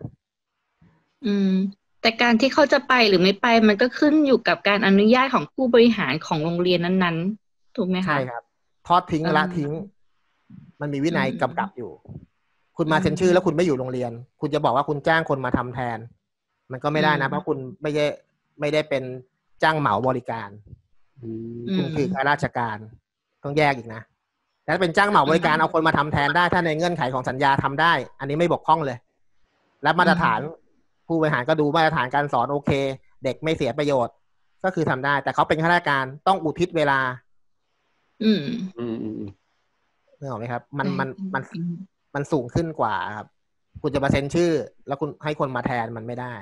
แต่การที่เขาจะไปหรือไม่ไปมันก็ขึ้นอยู่กับการอนุญาตของผู้บริหารของโรงเรียนนั้นๆถูกไหมคะใช่ครับทอดทิ้งละทิ้งมันมีวินัยกำกับอยู่คุณมาเซ็นชื่อแล้วคุณไม่อยู่โรงเรียนคุณจะบอกว่าคุณจ้างคนมาทำแทนมันก็ไม่ได้นะเพราะคุณไม่ได้เป็นจ้างเหมาบริการคุณคือข้าราชการต้องแยกอีกนะแต่ถ้าเป็นจ้างเหมาบริการเอาคนมาทำแทนได้ถ้าในเงื่อนไขของสัญญาทำได้อันนี้ไม่บกพร่องเลยและมาตรฐานผู้บริหารก็ดูมาตรฐานการสอนโอเคเด็กไม่เสียประโยชน์ก็คือทำได้แต่เขาเป็นข้าราชการต้องอุทิศเวลานึกออกไหมครับมันสูงขึ้นกว่าครับคุณจะมาเซ็นชื่อแล้วคุณให้คนมาแทนมันไม่ได้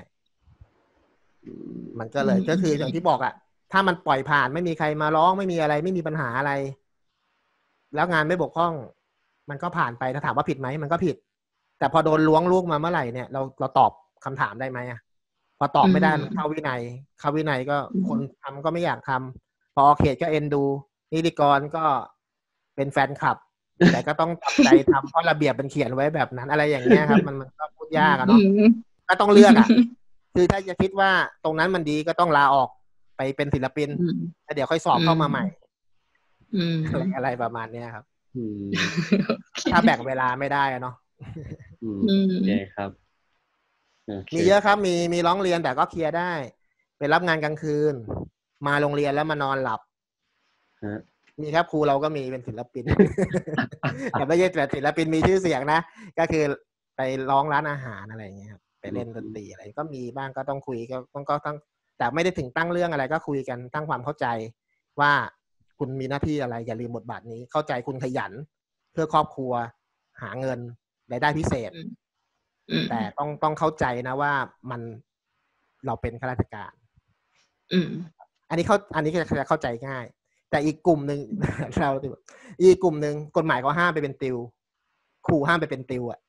มันก็เลยก็คืออย่างที่บอกอะถ้ามันปล่อยผ่านไม่มีใครมาร้องไม่มีอะไรไม่มีปัญหาอะไรแล้วงานไม่บกพร่องมันก็ผ่านไปถ้าถามว่าผิดไหมมันก็ผิดแต่พอโดนล้วงลูกมาเมื่อไหร่เนี่ยเราตอบคำถามได้ไหมอะพอตอบไม่ได้มันเข้าวินัยก็คนทำก็ไม่อยากทำพอเขตก็เอ็นดูนิติกรก็เป็นแฟนคลับแต่ก็ต้องตัดใจทำเพราะระเบียบมันเขียนไว้แบบนั้นอะไรอย่างเงี้ยครับมันก็พูดยากอะเนาะก็ต้องเลือกอะคือถ้าจะคิดว่าตรงนั้นมันดีก็ต้องลาออกไปเป็นศิลปินแล้วเดี๋ยวค่อยสอบเข้ามาใหม่อะไรประมาณนี้ครับถ้าแบ่งเวลาไม่ได้เนาะโอเคครับมีเยอะครับมีร้องเรียนแต่ก็เคลียร์ได้ไปรับงานกลางคืนมาโรงเรียนแล้วมานอนหลับมีครับครูเราก็มีเป็นศิลปินแต่ไม่ใช่แต่ศิลปินมีชื่อเสียงนะก็คือไปร้องร้านอาหารอะไรอย่างเงี้ยครับไปเล่นดนตรีอะไรก็มีบ้างก็ต้องคุยก็ต้องแต่ไม่ได้ถึงตั้งเรื่องอะไรก็คุยกันตั้งความเข้าใจว่าคุณมีหน้าที่อะไรอย่าลืมบทบาทนี้เข้าใจคุณขยันเพื่อครอบครัวหาเงินรายได้พิเศษแต่ต้องเข้าใจนะว่ามันเราเป็นข้าราชการอันนี้ก็จะเข้าใจง่ายแต่อีกกลุ่มหนึ่งอีกกลุ่มหนึ่งกฎหมายเขาห้ามไปเป็นติวครูห้ามไปเป็นติวอ่ะ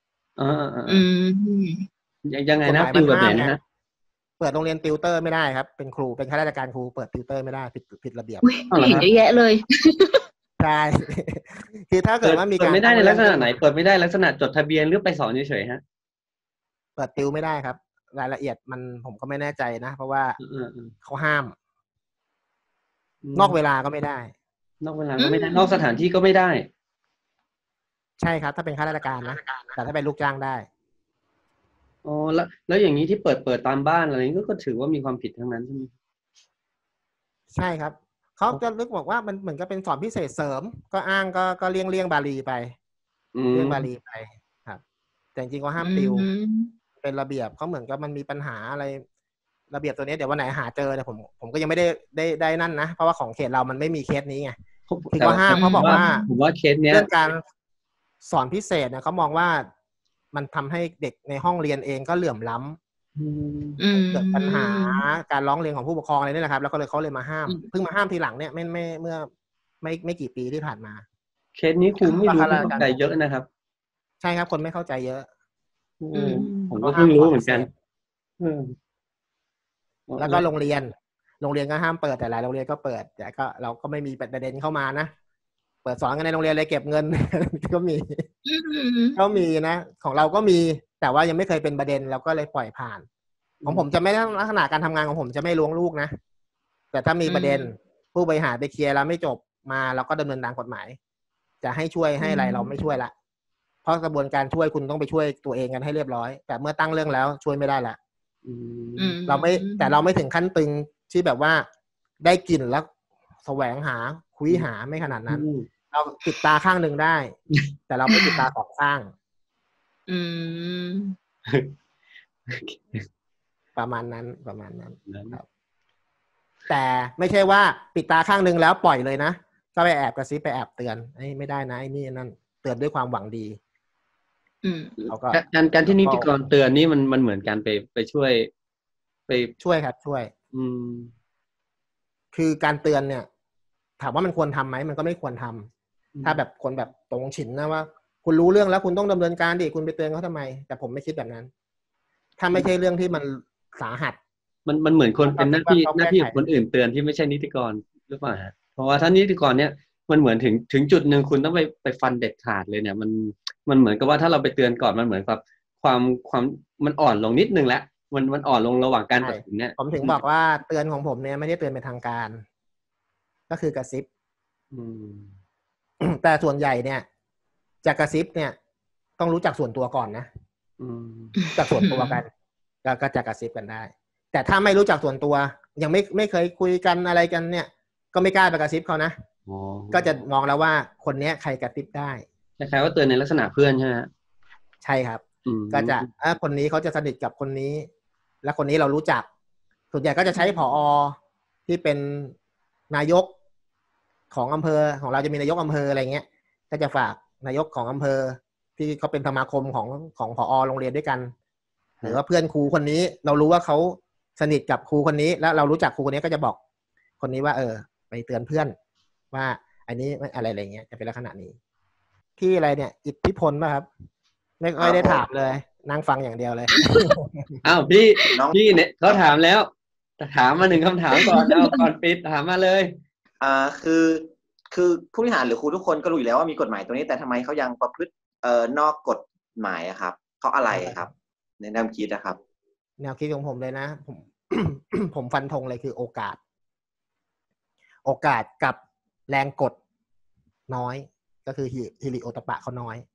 ยังไงนะติวแบบไหนนะเปิดโรงเรียนติวเตอร์ไม่ได้ครับเป็นครูเป็นข้าราชการครูเปิดติวเตอร์ไม่ได้ผิดระเบียบเห็นเยอะแยะเลยใช่คือถ้าเกิดว่ามีการไม่ได้ในลักษณะไหนเปิดไม่ได้ลักษณะจดทะเบียนหรือไปสอนเฉยๆฮะเปิดติวไม่ได้ครับรายละเอียดมันผมก็ไม่แน่ใจนะเพราะว่าเขาห้ามนอกเวลาก็ไม่ได้นอกเวลาก็ไม่ได้นอกสถานที่ก็ไม่ได้ใช่ครับถ้าเป็นข้าราชการนะแต่ถ้าเป็นลูกจ้างได้อ๋อแล้วอย่างนี้ที่เปิดตามบ้านอะไรนี้ก็ถือว่ามีความผิดทั้งนั้นใช่ไหมใช่ครับเขาจะนึกบอกว่ามันเหมือนกับเป็นสอนพิเศษเสริมก็อ้างก็เลี่ยงบาลีไปเลี่ยงบาลีไปครับแต่จริงๆก็ห้ามติวเป็นระเบียบเขาเหมือนกับมันมีปัญหาอะไรระเบียบตัวนี้เดี๋ยววันไหนหาเจอเนี่ยผมก็ยังไม่ได้นั่นนะเพราะว่าของเขตเรามันไม่มีเคสนี้ไงคือก็ห้ามเขาบอกว่าผมว่าเคสเนี้ยเรื่องการสอนพิเศษเนี่ยเขามองว่ามันทำให้เด็กในห้องเรียนเองก็เหลื่อมล้ำอืมเกิดปัญหาการร้องเรียนของผู้ปกครองอะไรนี่แหละครับแล้วก็เลยเขาเลยมาห้ามเพิ่งมาห้ามทีหลังเนี่ยไม่เมื่อไม่กี่ปีที่ผ่านมาเคสนี้ครูไม่รู้ราคาไม่เข้าใจเยอะนะครับใช่ครับคนไม่เข้าใจเยอะผมก็เพิ่งรู้เหมือนกันแล้วก็โรงเรียนก็ห้ามเปิดแต่หลายโรงเรียนก็เปิดแต่ก็เราก็ไม่มีประเด็นเข้ามานะเปิดสอนกันในโรงเรียนเลยเก็บเงิน ก็มีนะของเราก็มีแต่ว่ายังไม่เคยเป็นประเด็นเราก็เลยปล่อยผ่านของผมจะไม่ได้ลักษณะการทำงานของผมจะไม่ล้วงลูกนะแต่ถ้ามีประเด็นผู้บริหารไปเคลียร์แล้วไม่จบมาเราก็ดำเนินตามกฎหมายจะให้ช่วยให้อะไรเราไม่ช่วยละเพราะกระบวนการช่วยคุณต้องไปช่วยตัวเองกันให้เรียบร้อยแต่เมื่อตั้งเรื่องแล้วช่วยไม่ได้ละเราไม่ถึงขั้นตึงที่แบบว่าได้กลิ่นแล้วแสวงหาคุยหาไม่ขนาดนั้นเราปิดตาข้างหนึ่งได้ แต่เราไม่ปิดตาสองข้างประมาณนั้นครับแต่ไม่ใช่ว่าปิดตาข้างหนึ่งแล้วปล่อยเลยนะก็ไปแอบกระซิบไปแอบเตือนไม่ได้นะไอ้นี่นั่นเตือนด้วยความหวังดีการที่นิติกรเตือนนี่มันเหมือนกันไปช่วยครับช่วยคือการเตือนเนี่ยถามว่ามันควรทำไหมมันก็ไม่ควรทำถ้าแบบคนแบบตรงฉินนะว่าคุณรู้เรื่องแล้วคุณต้องดำเนินการดิคุณไปเตือนเขาทำไมแต่ผมไม่คิดแบบนั้นถ้าไม่ใช่เรื่องที่มันสาหัสมันเหมือนคนเป็นหน้าที่ของคนอื่นเตือนที่ไม่ใช่นิติกรหรือเปล่าฮะเพราะว่าถ้านิติกรเนี่ยมันเหมือนถึงจุดหนึ่งคุณต้องไปฟันเด็ดขาดเลยเนี่ยมันเหมือนกับว่าถ้าเราไปเตือนก่อนมันเหมือนกับความมันอ่อนลงนิดนึงแล้วมันอ่อนลงระหว่างการตัดสินเนี่ยผมถึงบอกว่าเตือนของผมเนี่ยไม่ได้เตือนเป็นทางการก็คือกระซิบแต่ส่วนใหญ่เนี่ยจากกระซิบเนี่ยต้องรู้จักส่วนตัวก่อนนะจากส่วนตัวกันก็จะกระซิบกันได้แต่ถ้าไม่รู้จักส่วนตัวยังไม่เคยคุยกันอะไรกันเนี่ยก็ไม่กล้าไปกระซิบเขานะก็จะมองแล้วว่าคนเนี้ยใครกระซิบได้คล้ายๆว่าเตือนในลักษณะเพื่อนใช่ไหมใช่ครับก็จะคนนี้เขาจะสนิทกับคนนี้และคนนี้เรารู้จักส่วนใหญ่ก็จะใช้ผอ.ที่เป็นนายกของอำเภอของเราจะมีนายกอำเภออะไรเงี้ยก็จะฝากนายกของอำเภอที่เขาเป็นสมาคมของผอ.โรงเรียนด้วยกันหรือว่าเพื่อนครูคนนี้เรารู้ว่าเขาสนิทกับครูคนนี้แล้วเรารู้จักครูคนนี้ก็จะบอกคนนี้ว่าไปเตือนเพื่อนว่าอันนี้อะไรเงี้ยจะเป็นลักษณะนี้ที่อะไรเนี่ยอิทธิพลป่ะครับไม่ค่อยได้ถามเลยนั่งฟังอย่างเดียวเลยอ้าวพี่เนี่ยเขาถามแล้วถามมาหนึ่งคำถามก่อนเอาก่อนปิดถามมาเลยคือผู้บริหารหรือครูทุกคนก็รู้อยู่แล้วว่ามีกฎหมายตัวนี้แต่ทำไมเขายังประพฤตินอกกฎหมายอะครับเพราะอะไรครับในแนวคิดนะครับแนวคิดของผมเลยนะผมฟันธงเลยคือโอกาสกับแรงกดน้อยก็คือฮิริโอตปะเขาน้อย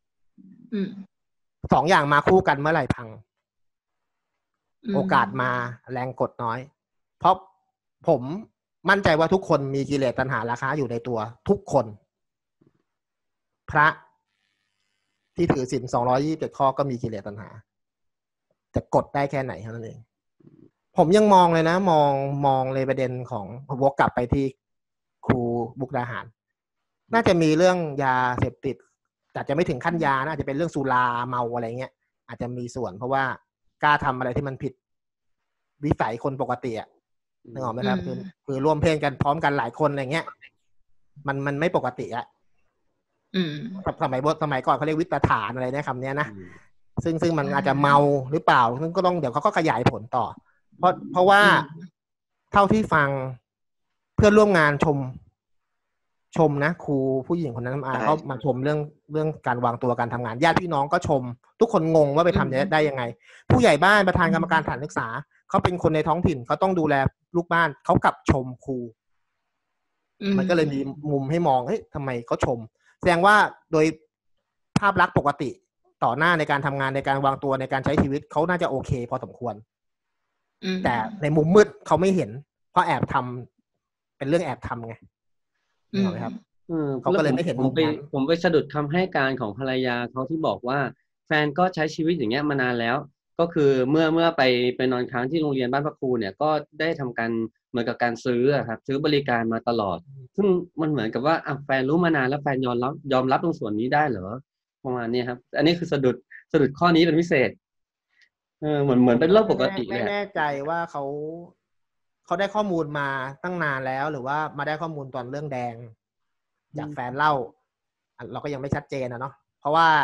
สองอย่างมาคู่กันเมื่อไหร่พังโอกาสมาแรงกดน้อยเพราะผมมั่นใจว่าทุกคนมีกิเลสตัณหาราคะอยู่ในตัวทุกคนพระที่ถือศีล227 ข้อก็มีกิเลสตัณหาจะกดได้แค่ไหนเท่านั้นเองผมยังมองเลยนะมองเลยประเด็นของวกกลับไปที่ครูมุกดาหารน่าจะมีเรื่องยาเสพติดอาจจะไม่ถึงขั้นยานะอาจจะเป็นเรื่องสุราเมาอะไรเงี้ยอาจจะมีส่วนเพราะว่ากล้าทำอะไรที่มันผิดวิสัยคนปกติอ่ะนึกออกไหมครับคือร่วมเพศกันพร้อมกันหลายคนอะไรเงี้ยมันไม่ปกติอ่ะสมัยก่อนเขาเรียกวิตฐานอะไรเนี่ยคำนี้นะซึ่งมันอาจจะเมาหรือเปล่าซึ่งก็ต้องเดี๋ยวเขาก็ขยายผลต่อเพราะว่าเท่าที่ฟังเพื่อนร่วมงานชมนะครูผู้หญิงคนนั้นเขามาชมเรื่องการวางตัวการทำงานญาติพี่น้องก็ชมทุกคนงงว่าไปทำได้ยังไงผู้ใหญ่บ้านประธานกรรมการสถานศึกษาเขาเป็นคนในท้องถิ่นเขาต้องดูแลลูกบ้านเขากลับชมครูมันก็เลยมีมุมให้มองเฮ้ยทำไมเขาชมแสดงว่าโดยภาพลักษณ์ปกติต่อหน้าในการทำงานในการวางตัวในการใช้ชีวิตเขาน่าจะโอเคพอสมควรแต่ในมุมมืดเขาไม่เห็นเพราะแอบทำเป็นเรื่องแอบทำไงถูกไหมครับเขาก็เลยไม่เห็นผมไปสะดุดคำให้การของภรรยาเขาที่บอกว่าแฟนก็ใช้ชีวิตอย่างเงี้ยมานานแล้วก็คือเมื่อไปนอนค้างที่โรงเรียนบ้านพระครูเนี่ยก็ได้ทำการเหมือนกับการซื้อครับซื้อบริการมาตลอดซึ่งมันเหมือนกับว่าแฟนรู้มานานแล้วแฟนยอมรับตรงส่วนนี้ได้เหรอประมาณนี้ครับอันนี้คือสะดุดสะดุดข้อนี้เป็นพิเศษเหมือนเป็นเรื่องปกติเลไม่ยแน่ใจว่าเขาได้ข้อมูลมาตั้งนานแล้วหรือว่ามาได้ข้อมูลตอนเรื่องแดงจากแฟนเล่าเราก็ยังไม่ชัดเจนนะเนาะเพราะว่า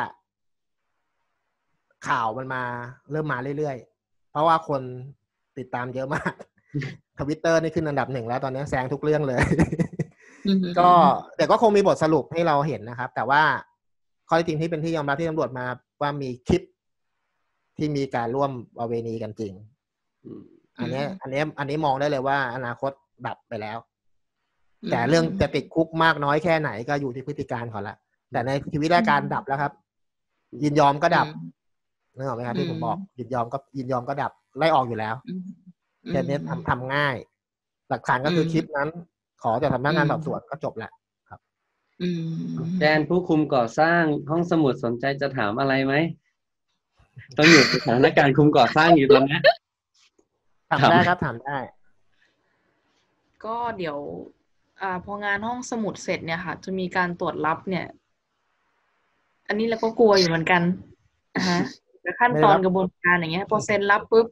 ข่าวมันเริ่มมาเรื่อยๆเพราะว่าคนติดตามเยอะมาก Twitter นี่ขึ้นอันดับ 1แล้วตอนนี้แซงทุกเรื่องเลย ก็แต่ก็คงมีบทสรุปให้เราเห็นนะครับแต่ว่าข้อเท็จจริงที่เป็นที่ยอมรับที่ตำรวจมาว่ามีคลิปที่มีการร่วมประเวณีกันจริงอันนี้มองได้เลยว่าอนาคตดับไปแล้วแต่เรื่องจะติดคุกมากน้อยแค่ไหนก็อยู่ที่พฤติการเขาละแต่ในชีวิตราชการดับแล้วครับยินยอมก็ดับนึกออกไหมครับที่ผมบอกยินยอมก็ดับไล่ออกอยู่แล้วแค่นี้ทำง่ายหลักฐานก็คือคลิปนั้นขอจากสำนักงานสอบสวนก็จบแหละครับแดนผู้คุมก่อสร้างห้องสมุดสนใจจะถามอะไรไหมต้องอยู่ในสถานการณ์คุมก่อสร้างอยู่ตอนนี้ถามได้ครับถามได้ก็เดี๋ยวพองานห้องสมุดเสร็จเนี่ยค่ะจะมีการตรวจรับเนี่ยอันนี้เราก็กลัวอยู่เหมือนกันแต่ขั้นตอนกระบวนการอย่างเงี้ยพอเซ็นรับปุ๊บ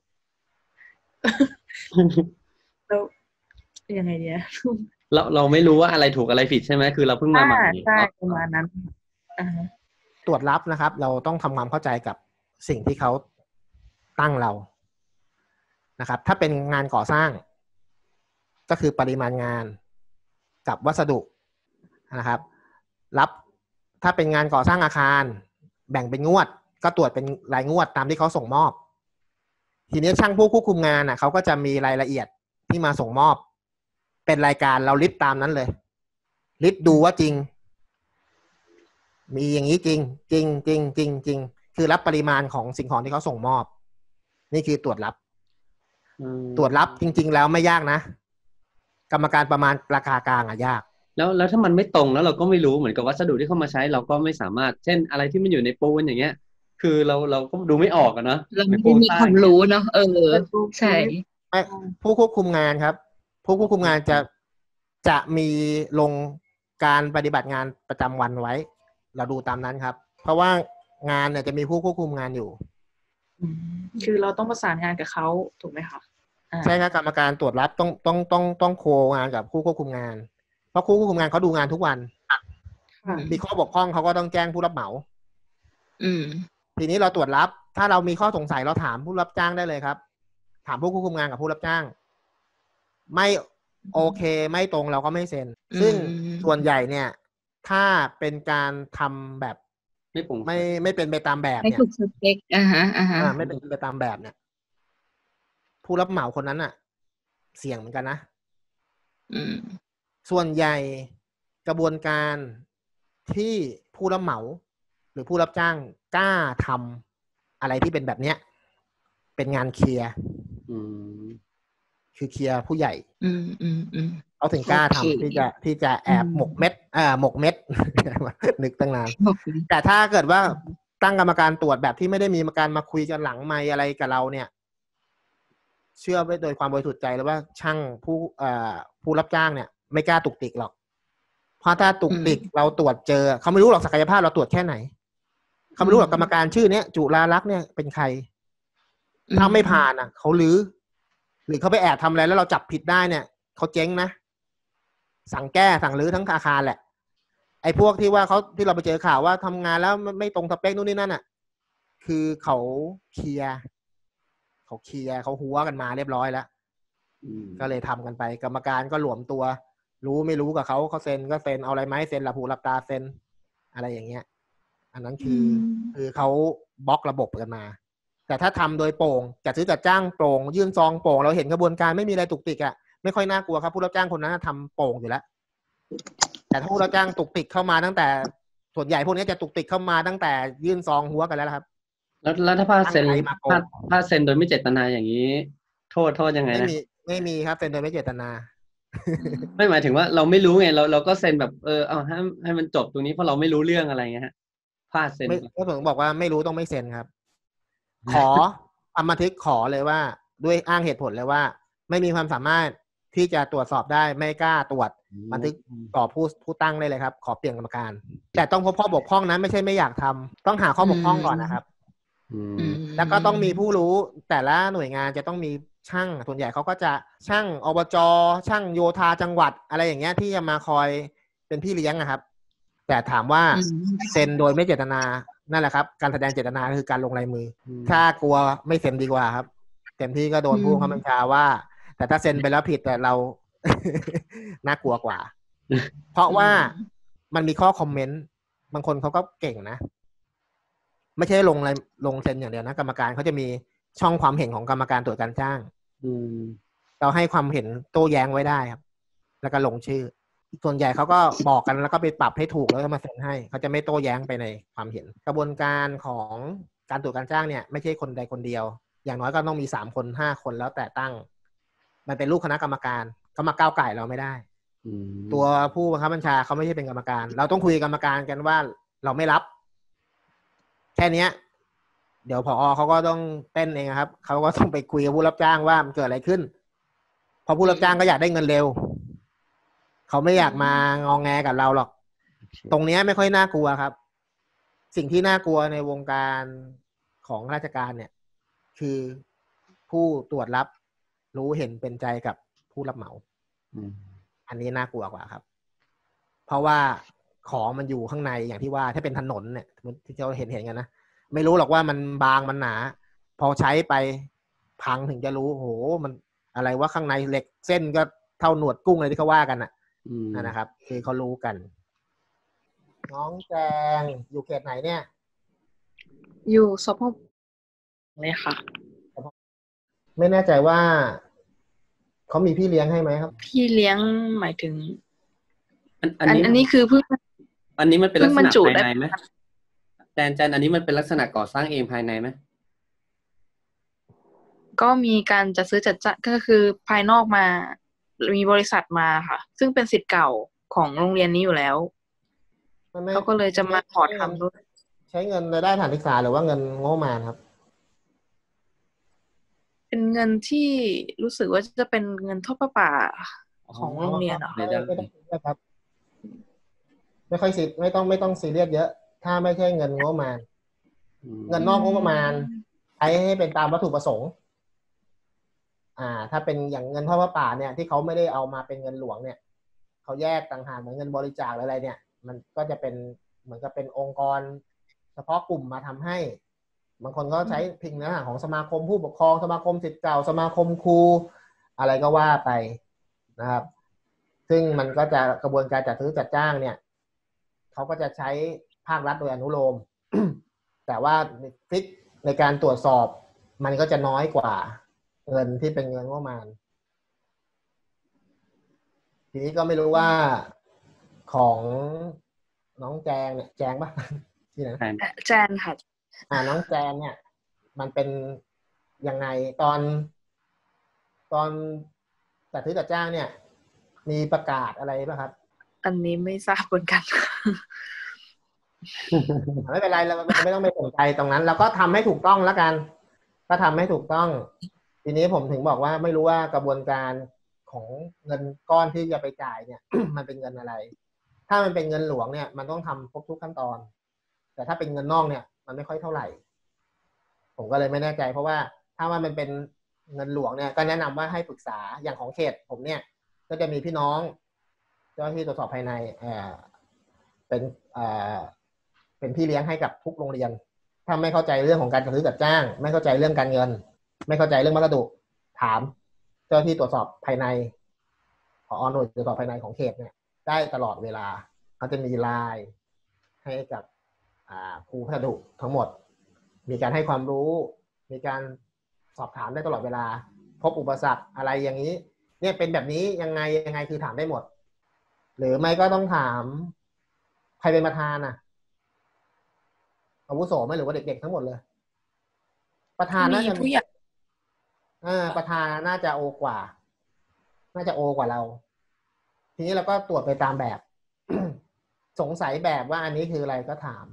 แล้วยังไงเนี่ยเราไม่รู้ว่าอะไรถูกอะไรผิดใช่ไหมคือเราเพิ่งมาใหม่ใช่ประมาณนั้นตรวจรับนะครับ เราต้องทำความเข้าใจกับสิ่งที่เขาตั้งเรานะครับถ้าเป็นงานก่อสร้างก็คือปริมาณงานกับวัสดุนะครับรับถ้าเป็นงานก่อสร้างอาคารแบ่งเป็นงวดก็ตรวจเป็นรายงวดตามที่เขาส่งมอบทีนี้ช่างผู้ควบคุมงานเขาก็จะมีรายละเอียดที่มาส่งมอบเป็นรายการเราลิสต์ตามนั้นเลยลิสต์ดูว่าจริงมีอย่างนี้จริงคือรับปริมาณของสิ่งของที่เขาส่งมอบนี่คือตรวจรับจริงๆแล้วไม่ยากนะกรรมการประมาณราคากลางยากแล้วถ้ามันไม่ตรงแล้วเราก็ไม่รู้เหมือนกับวัสดุที่เข้ามาใช้เราก็ไม่สามารถเช่นอะไรที่มันอยู่ในปูนอย่างเงี้ยคือเราก็ดูไม่ออกนะเราไม่มีความรู้เนาะใช่ผู้ควบคุมงานครับผู้ควบคุมงานจะมีลงการปฏิบัติงานประจำวันไว้เราดูตามนั้นครับเพราะว่างานเนี่ยจะมีผู้ควบคุมงานอยู่คือเราต้องประสานงานกับเขาถูกไหมคะใช่ครับกรรมการตรวจรับต้องโคงานกับผู้ควบคุมงานเพราะผู้ควบคุมงานเขาดูงานทุกวันมีข้อบกพร่องเขาก็ต้องแจ้งผู้รับเหมาทีนี้เราตรวจรับถ้าเรามีข้อสงสัยเราถามผู้รับจ้างได้เลยครับถามผู้ควบคุมงานกับผู้รับจ้างไม่โอเคไม่ตรงเราก็ไม่เซ็นซึ่งส่วนใหญ่เนี่ยถ้าเป็นการทำแบบไม่เป็นไปตามแบบเนี่ยไม่ถูกสเปคไม่เป็นไปตามแบบเนี่ยผู้รับเหมาคนนั้นอ่ะเสี่ยงเหมือนกันนะส่วนใหญ่กระบวนการที่ผู้รับเหมาหรือผู้รับจ้างกล้าทำอะไรที่เป็นแบบเนี้ยเป็นงานเคลียร์คือเคลียร์ผู้ใหญ่เขาถึงกล้าทำที่จะแอบหมกเม็ดนึกตั้งนานแต่ถ้าเกิดว่าตั้งกรรมการตรวจแบบที่ไม่ได้มีการมาคุยกันหลังไมค์อะไรกับเราเนี่ยเชื่อไว้โดยความบริสุทธิ์ใจเลยว่าช่างผู้รับจ้างเนี่ยไม่กล้าตุกติกหรอกเพราะถ้าตุกติกเราตรวจเจอเขาไม่รู้หรอกศักยภาพเราตรวจแค่ไหนเขาไม่รู้หรอกกรรมการชื่อเนี้ยจุฬาลักษณ์เนี่ยเป็นใครถ้าไม่ผ่านเขาหรือเขาไปแอบทำอะไรแล้วเราจับผิดได้เนี่ยเขาเจ๊งนะสั่งแก้สั่งรื้อทั้งอาคารแหละไอ้พวกที่ว่าที่เราไปเจอข่าวว่าทำงานแล้วไม่ตรงสเปคนู่นนี่นั่นอ่ะคือเขาเคลียร์เขาหัวกันมาเรียบร้อยแล้วก็เลยทำกันไปกรรมการก็หลวมตัวรู้ไม่รู้กับเขาเซ็นก็เซ็นเอาอะไรไหมเซ็นหลับหูหลับตาเซ็นอะไรอย่างเงี้ยอันนั้นคือเขาบล็อกระบบกันมาแต่ถ้าทำโดยโปร่งจัดซื้อจัดจ้างโปร่งยื่นซองโปร่งเราเห็นกระบวนการไม่มีอะไรตุกติกไม่ค่อยน่ากลัวครับผู้รับจ้างคนนั้นทำโปร่งอยู่แล้วแต่ถ้าผู้รับจ้างตุกติกเข้ามาตั้งแต่ส่วนใหญ่พวกนี้จะตุกติกเข้ามาตั้งแต่ยื่นซองหัวกันแล้วครับแล้วถ้าพลาดเซ็นโดยไม่เจตนาอย่างนี้โทษยังไงนะไม่มีครับเซ็นโดยไม่เจตนาไม่หมายถึงว่าเราไม่รู้ไงเราก็เซ็นแบบเอาให้มันจบตรงนี้เพราะเราไม่รู้เรื่องอะไรเงี้ยฮะพลาดเซ็นก็ผมบอกว่าไม่รู้ต้องไม่เซ็นครับขอทำบันทึกขอเลยว่าด้วยอ้างเหตุผลเลยว่าไม่มีความสามารถที่จะตรวจสอบได้ไม่กล้าตรวจบันทึกต่อผู้ตั้งได้เลยครับขอเปลี่ยนกรรมการแต่ต้องพบข้อบกพร่องนั้นไม่ใช่ไม่อยากทำต้องหาข้อบกพร่องก่อนนะครับอืมแล้วก็ต้องมีผู้รู้แต่ละหน่วยงานจะต้องมีช่างส่วนใหญ่เขาก็จะช่างอบจช่างโยธาจังหวัดอะไรอย่างเงี้ยที่จะมาคอยเป็นพี่เลี้ยงนะครับแต่ถามว่าเซ็นโดยไม่เจตนานั่นแหละครับการแสดงเจตนาคือการลงลายมือถ้ากลัวไม่เซ็นดีกว่าครับเต็มที่ก็โดนผู้บังคับบัญชาว่าแต่ถ้าเซ็นไปแล้วผิดแต่เรา น่ากลัวกว่า เพราะว่ามันมีข้อคอมเมนต์บางคนเขาก็เก่งนะไม่ใช่ลงเซ็นอย่างเดียวนะกรรมการเขาจะมีช่องความเห็นของกรรมการตรวจการจ้างเราให้ความเห็นโต้แย้งไว้ได้ครับแล้วก็ลงชื่อส่วนใหญ่เขาก็บอกกันแล้วก็ไปปรับให้ถูกแล้วก็มาเซ็นให้เขาจะไม่โต้แย้งไปในความเห็นกระบวนการของการตรวจการจ้างเนี่ยไม่ใช่คนใดคนเดียวอย่างน้อยก็ต้องมี3 คน5 คนแล้วแต่ตั้งมันเป็นลูกคณะกรรมการเขามาก้าวไก่เราไม่ได้ตัวผู้บังคับบัญชาเขาไม่ใช่เป็นกรรมการเราต้องคุยกรรมการกันว่าเราไม่รับแค่นี้เดี๋ยวผอ.เขาก็ต้องเต้นเองครับเขาก็ต้องไปคุยกับผู้รับจ้างว่ามันเกิดอะไรขึ้นเพราะผู้รับจ้างก็อยากได้เงินเร็วเขาไม่อยากมางองแงกับเราหรอกตรงนี้ไม่ค่อยน่ากลัวครับสิ่งที่น่ากลัวในวงการของราชการเนี่ยคือผู้ตรวจรับรู้เห็นเป็นใจกับผู้รับเหมาอันนี้น่ากลัวกว่าครับเพราะว่าของมันอยู่ข้างในอย่างที่ว่าถ้าเป็นถนนเนี่ยที่เราเห็นกันนะไม่รู้หรอกว่ามันบางมันหนาพอใช้ไปพังถึงจะรู้โหมันอะไรว่าข้างในเหล็กเส้นก็เท่าหนวดกุ้งเลยที่เขาว่ากันนะครับคือเขารู้กันน้องแจงอยู่เขตไหนเนี่ยอยู่สพเลยค่ะไม่แน่ใจว่าเขามีพี่เลี้ยงให้ไหมครับพี่เลี้ยงหมายถึงอันนี้คือเพิ่งอันนี้มันเป็นลักษณะภายในไหมแจนอันนี้มันเป็นลักษณะก่อสร้างเองภายในไหมก็มีการจัดซื้อจัดจ้างก็คือภายนอกมามีบริษัทมาค่ะซึ่งเป็นศิษย์เก่าของโรงเรียนนี้อยู่แล้วเขาก็เลยจะมาขอทำด้วยใช้เงินรายได้ฐานศึกษาหรือว่าเงินงบประมาณครับเป็นเงินที่รู้สึกว่าจะเป็นเงินทอดประปาของโรงเรียนไม่ต้องครับไม่ค่อยไม่ต้องซีเรียสเยอะถ้าไม่ใช่เงินงบประมาณเงินนอกงบประมาณใช้ให้เป็นตามวัตถุประสงค์ถ้าเป็นอย่างเงินทอดประปาเนี่ยที่เขาไม่ได้เอามาเป็นเงินหลวงเนี่ยเขาแยกต่างหากเหมือนเงินบริจาคอะไรเนี่ยมันก็จะเป็นเหมือนกับเป็นองค์กรเฉพาะกลุ่มมาทำให้บางคนก็ใช้พิงเนื้อหาของสมาคมผู้ปกครองสมาคมศิษย์เก่าสมาคมครูอะไรก็ว่าไปนะครับซึ่งมันก็จะกระบวนการจัดซื้อจัดจ้างเนี่ยเขาก็จะใช้ภาครัฐโดยอนุโลม แต่ว่าฟิกในการตรวจสอบมันก็จะน้อยกว่าเงินที่เป็นเงินงบประมาณทีนี้ก็ไม่รู้ว่าของน้องแจงเนี่ยแจงป่ะที่ไหนแจนค่ะน้องแจนเนี่ยมันเป็นยังไงตอนจัดซื้อจัดจ้างเนี่ยมีประกาศอะไรป่ะครับอันนี้ไม่ทราบเหมือนกันไม่เป็นไรเราไม่ต้องไปสนใจตรงนั้นเราก็ทำให้ถูกต้องแล้วกันก็ทำให้ถูกต้องทีนี้ผมถึงบอกว่าไม่รู้ว่ากระบวนการของเงินก้อนที่จะไปจ่ายเนี่ย มันเป็นเงินอะไรถ้ามันเป็นเงินหลวงเนี่ยมันต้องทำครบทุกขั้นตอนแต่ถ้าเป็นเงินนอกเนี่ยมันไม่ค่อยเท่าไหร่ผมก็เลยไม่แน่ใจเพราะว่าถ้ามันเป็นเงินหลวงเนี่ยก็แนะนำว่าให้ปรึกษาอย่างของเขตผมเนี่ยก็จะมีพี่น้องเจ้าหน้าที่ตรวจสอบภายในเป็นพี่เลี้ยงให้กับทุกโรงเรียนถ้าไม่เข้าใจเรื่องของการจัดซื้อจัดจ้างไม่เข้าใจเรื่องการเงินไม่เข้าใจเรื่องมรดกถามเจ้าหน้าที่ตรวจสอบภายในผอ.หน่วยตรวจสอบภายในของเขตเนี่ยได้ตลอดเวลาเขาจะมีไลน์ให้กับครูพัสดุทั้งหมดมีการให้ความรู้มีการสอบถามได้ตลอดเวลาพบอุปสรรคอะไรอย่างนี้เนี่ยเป็นแบบนี้ยังไงคือถามได้หมดหรือไม่ก็ต้องถามใครเป็นประธานอาวุโสไหมหรือว่าเด็กๆทั้งหมดเลยประธานน่าจะผู้ใหญ่ประธานน่าจะโอกว่าเราทีนี้เราก็ตรวจไปตามแบบ สงสัยแบบว่าอันนี้คืออะไรก็ถาม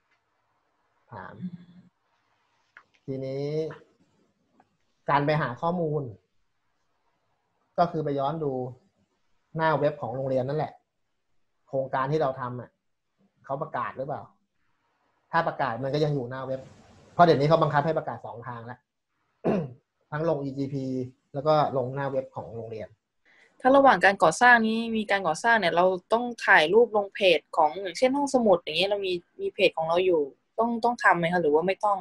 ทีนี้การไปหาข้อมูลก็คือไปย้อนดูหน้าเว็บของโรงเรียนนั่นแหละโครงการที่เราทำเขาประกาศหรือเปล่าถ้าประกาศมันก็ยังอยู่หน้าเว็บราะเดี๋ยวนี้เขาบังคับให้ประกาศ2 ทางแล้ว ทั้งลง EGP แล้วก็ลงหน้าเว็บของโรงเรียนถ้าระหว่างการก่อสร้างนี้มีการก่อสร้างเนี่ยเราต้องถ่ายรูปลงเพจของอย่างเช่นห้องสมุดอย่างเงี้ยเรามีเพจของเราอยู่ต้องทำไหมคะหรือว่าไม่ต้อง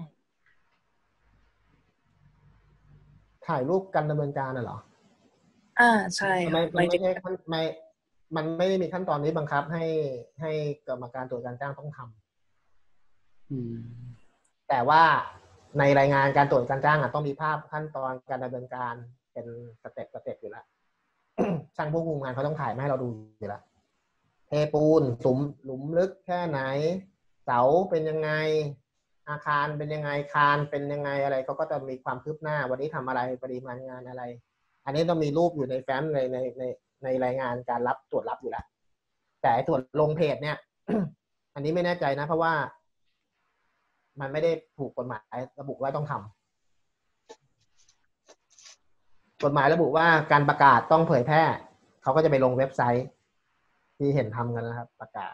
ถ่ายรูปการดำเนินการน่ะเหรอใช่มันค่ะไม่ใช่มันไม่ได้มีขั้นตอนนี้บังคับให้กรรมการตรวจการจ้างต้องทำแต่ว่าในรายงานการตรวจการจ้างต้องมีภาพขั้นตอนการดำเนินการเป็นสเต็ปอยู่แล้ว ช่างผู้คุมงานเขาต้องถ่ายมาให้เราดูอยู่แล้วเทปูนหลุมลึกแค่ไหนเสาเป็นยังไงอาคารเป็นยังไงคานเป็นยังไงอะไรเขาก็จะมีความคืบหน้าวันนี้ทำอะไรปริมาณงานอะไรอันนี้ต้องมีรูปอยู่ในแฟ้มในรายงานการตรวจรับอยู่แล้วแต่ตรวจลงเพจเนี่ย อันนี้ไม่แน่ใจนะเพราะว่ามันไม่ได้ถูกกฎหมายระบุว่าต้องทำกฎหมายระบุว่าการประกาศต้องเผยแพร่เขาก็จะไปลงเว็บไซต์ที่เห็นทำกันนะครับประกาศ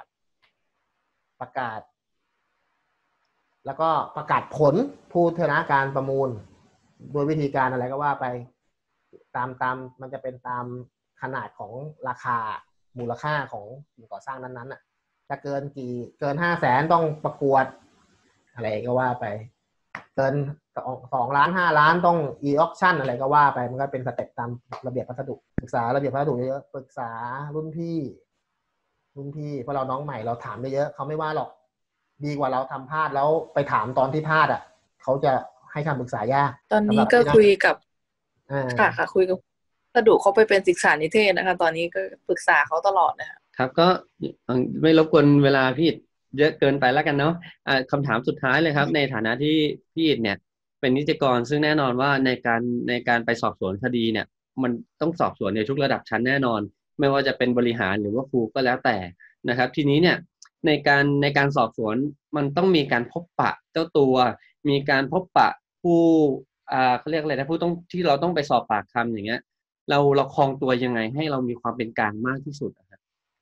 แล้วก็ประกาศผลผู้ชนะการประมูลโดยวิธีการอะไรก็ว่าไปตามมันจะเป็นตามขนาดของราคามูลค่าของสิ่งก่อสร้างนั้นๆน่ะจะเกิน500,000ต้องประกวดอะไรก็ว่าไปเกิน2 ล้าน5 ล้านต้อง e-auction อะไรก็ว่าไปมันก็เป็นสเต็ปตามระเบียบพัสดุศึกษาระเบียบพัสดุเยอะปรึกษารุ่นพี่เพราะเราน้องใหม่เราถามเยอะเขาไม่ว่าหรอกดีกว่าเราทำพลาดแล้วไปถามตอนที่พลาดเขาจะให้คำปรึกษายากตอนนี้ก็คุยกับค่ะคุยกับพัสดุเขาไปเป็นศึกษานิเทศนะคะตอนนี้ก็ปรึกษาเขาตลอดนะคะครับก็ไม่รบกวนเวลาพี่เยอะเกินไปแล้วกันเนาะคำถามสุดท้ายเลยครับในฐานะที่พี่เนี่ยเป็นนิติกรซึ่งแน่นอนว่าในการไปสอบสวนคดีเนี่ยมันต้องสอบสวนในทุกระดับชั้นแน่นอนไม่ว่าจะเป็นบริหารหรือว่าครูก็แล้วแต่นะครับทีนี้เนี่ยในการสอบสวนมันต้องมีการพบปะเจ้าตัวมีการพบปะผู้เขาเรียกอะไรนะผู้ต้องที่เราต้องไปสอบปากคำอย่างเงี้ยเราครองตัวยังไงให้เรามีความเป็นกลางมากที่สุดนะครับ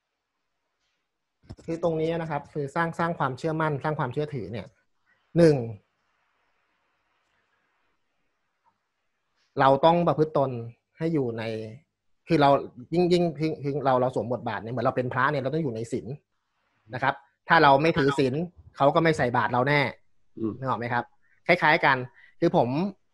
คือตรงนี้นะครับคือสร้างความเชื่อมั่นสร้างความเชื่อถือเนี่ย1เราต้องประพฤติตนให้อยู่ในคือเรายิ่งคือเราสวมบทบาทเนี่ยเหมือนเราเป็นพระเนี่ยเราต้องอยู่ในศีลนะครับถ้าเราไม่ถือศีลเขาก็ไม่ใส่บาตรเราแน่นึกออกไหมครับคล้ายๆกันคือผม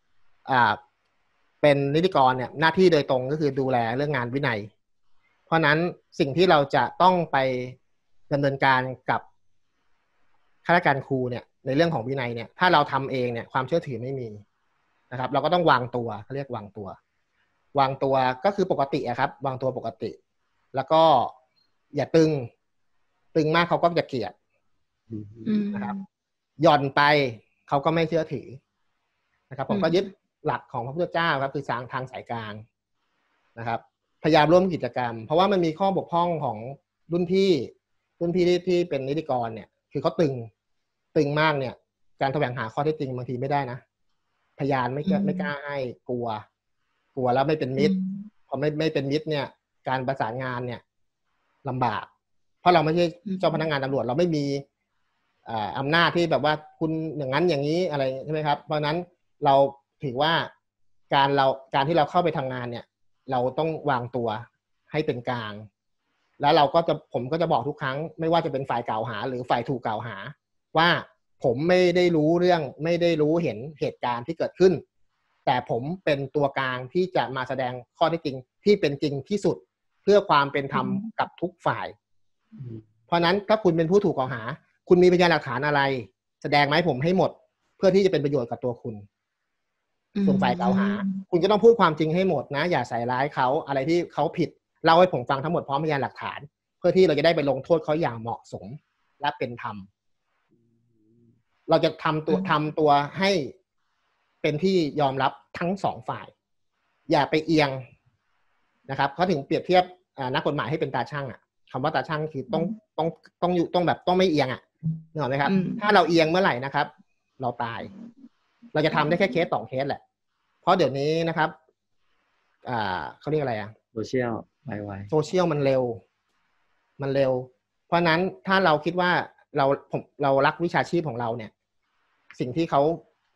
เป็นนิติกรเนี่ยหน้าที่โดยตรงก็คือดูแลเรื่องงานวินัยเพราะนั้นสิ่งที่เราจะต้องไปดำเนินการกับข้าราชการครูเนี่ยในเรื่องของวินัยเนี่ยถ้าเราทำเองเนี่ยความเชื่อถือไม่มีนะครับเราก็ต้องวางตัวเขาเรียกวางตัวก็คือปกติครับวางตัวปกติแล้วก็อย่าตึงมากเขาก็จะเกลียดนะครับหย่อนไปเขาก็ไม่เชื่อถือนะครับผมก็ยึดหลักของพระพุทธเจ้าครับคือทางสายกลางนะครับพยายามร่วมกิจกรรมเพราะว่ามันมีข้อบกพร่องของรุ่นพี่ที่เป็นนิติกรเนี่ยคือเขาตึงมากเนี่ยการแสวงหาข้อเท็จจริงบางทีไม่ได้นะพยานไม่กล้าให้กลัวแล้วไม่เป็นมิตรพอไม่เป็นมิตรเนี่ยการประสานงานเนี่ยลำบากเพราะเราไม่ใช่เจ้าพนักงานตำรวจเราไม่มีอำนาจที่แบบว่าคุณอย่างนั้นอย่างนี้อะไรใช่ไหมครับเพราะนั้นเราถือว่าการที่เราเข้าไปทำงานเนี่ยเราต้องวางตัวให้เป็นกลางแล้วผมก็จะบอกทุกครั้งไม่ว่าจะเป็นฝ่ายกล่าวหาหรือฝ่ายถูกกล่าวหาว่าผมไม่ได้รู้เรื่องไม่ได้รู้เห็นเหตุการณ์ที่เกิดขึ้นแต่ผมเป็นตัวกลางที่จะมาแสดงข้อเท็จจริงที่เป็นจริงที่สุดเพื่อความเป็นธรรมกับทุกฝ่ายเพราะนั้นถ้าคุณเป็นผู้ถูกกล่าวหาคุณมีพยานหลักฐานอะไรแสดงมาให้ผมให้หมดเพื่อที่จะเป็นประโยชน์กับตัวคุณส่วนฝ่ายกล่าวหาคุณก็ต้องพูดความจริงให้หมดนะอย่าใส่ร้ายเขาอะไรที่เขาผิดเล่าให้ผมฟังทั้งหมดพร้อมพยานหลักฐานเพื่อที่เราจะได้ไปลงโทษเขาอย่างเหมาะสมและเป็นธรรมเราจะทำตัวให้เป็นที่ยอมรับทั้งสองฝ่ายอย่าไปเอียงนะครับเขาถึงเปรียบเทียบนักกฎหมายให้เป็นตาช่างคำว่าตาช่างคือต้องแบบต้องไม่เอียงนึกออกไหมครับถ้าเราเอียงเมื่อไหร่นะครับเราตายเราจะทำได้แค่เคส2เคสแหละเพราะเดี๋ยวนี้นะครับเขาเรียกอะไรโซเชียลโซเชียลมันเร็วเพราะนั้นถ้าเราคิดว่าเรารักวิชาชีพของเราเนี่ยสิ่งที่เขา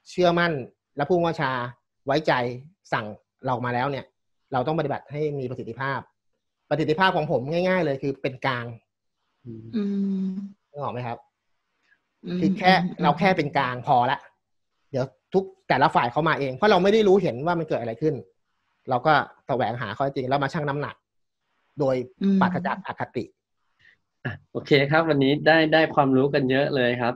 เชื่อมั่นและผู้บังคับบัญชาไว้ใจสั่งเรามาแล้วเนี่ย เราต้องปฏิบัติให้มีประสิทธิภาพของผมง่ายๆเลยคือเป็นกลางอืมนึกออกไหมครับ คือแค่เราแค่เป็นกลางพอละเดี๋ยวแต่ละฝ่ายเขามาเองเพราะเราไม่ได้รู้เห็นว่ามันเกิดอะไรขึ้น เราก็แสวงหาข้อจริงแล้วมาชั่งน้ำหนัก โดยปราศจากอคติโอเคครับ วันนี้ได้ความรู้กันเยอะเลยครับ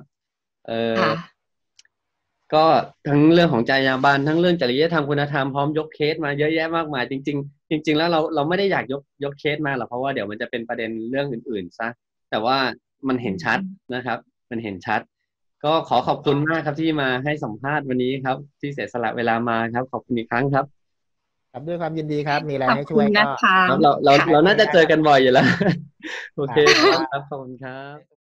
ก็ทั้งเรื่องของจรรยาบรรณทั้งเรื่องจริยธรรมคุณธรรมพร้อมยกเคสมาเยอะแยะมากมายจริงๆแล้วเราไม่ได้อยากยกเคสมาหรอกเพราะว่าเดี๋ยวมันจะเป็นประเด็นเรื่องอื่นๆซะแต่ว่ามันเห็นชัดนะครับ มันเห็นชัด ก็ขอบคุณมากครับที่มาให้สัมภาษณ์วันนี้ครับ ที่เสียสละเวลามาครับขอบคุณอีกครั้งครับครับด้วยความยินดีครับมีอะไรให้ช่วยก็เราน่าจะเจอกันบ่อยอยู่แล้วโอเคครับขอบคุณครับ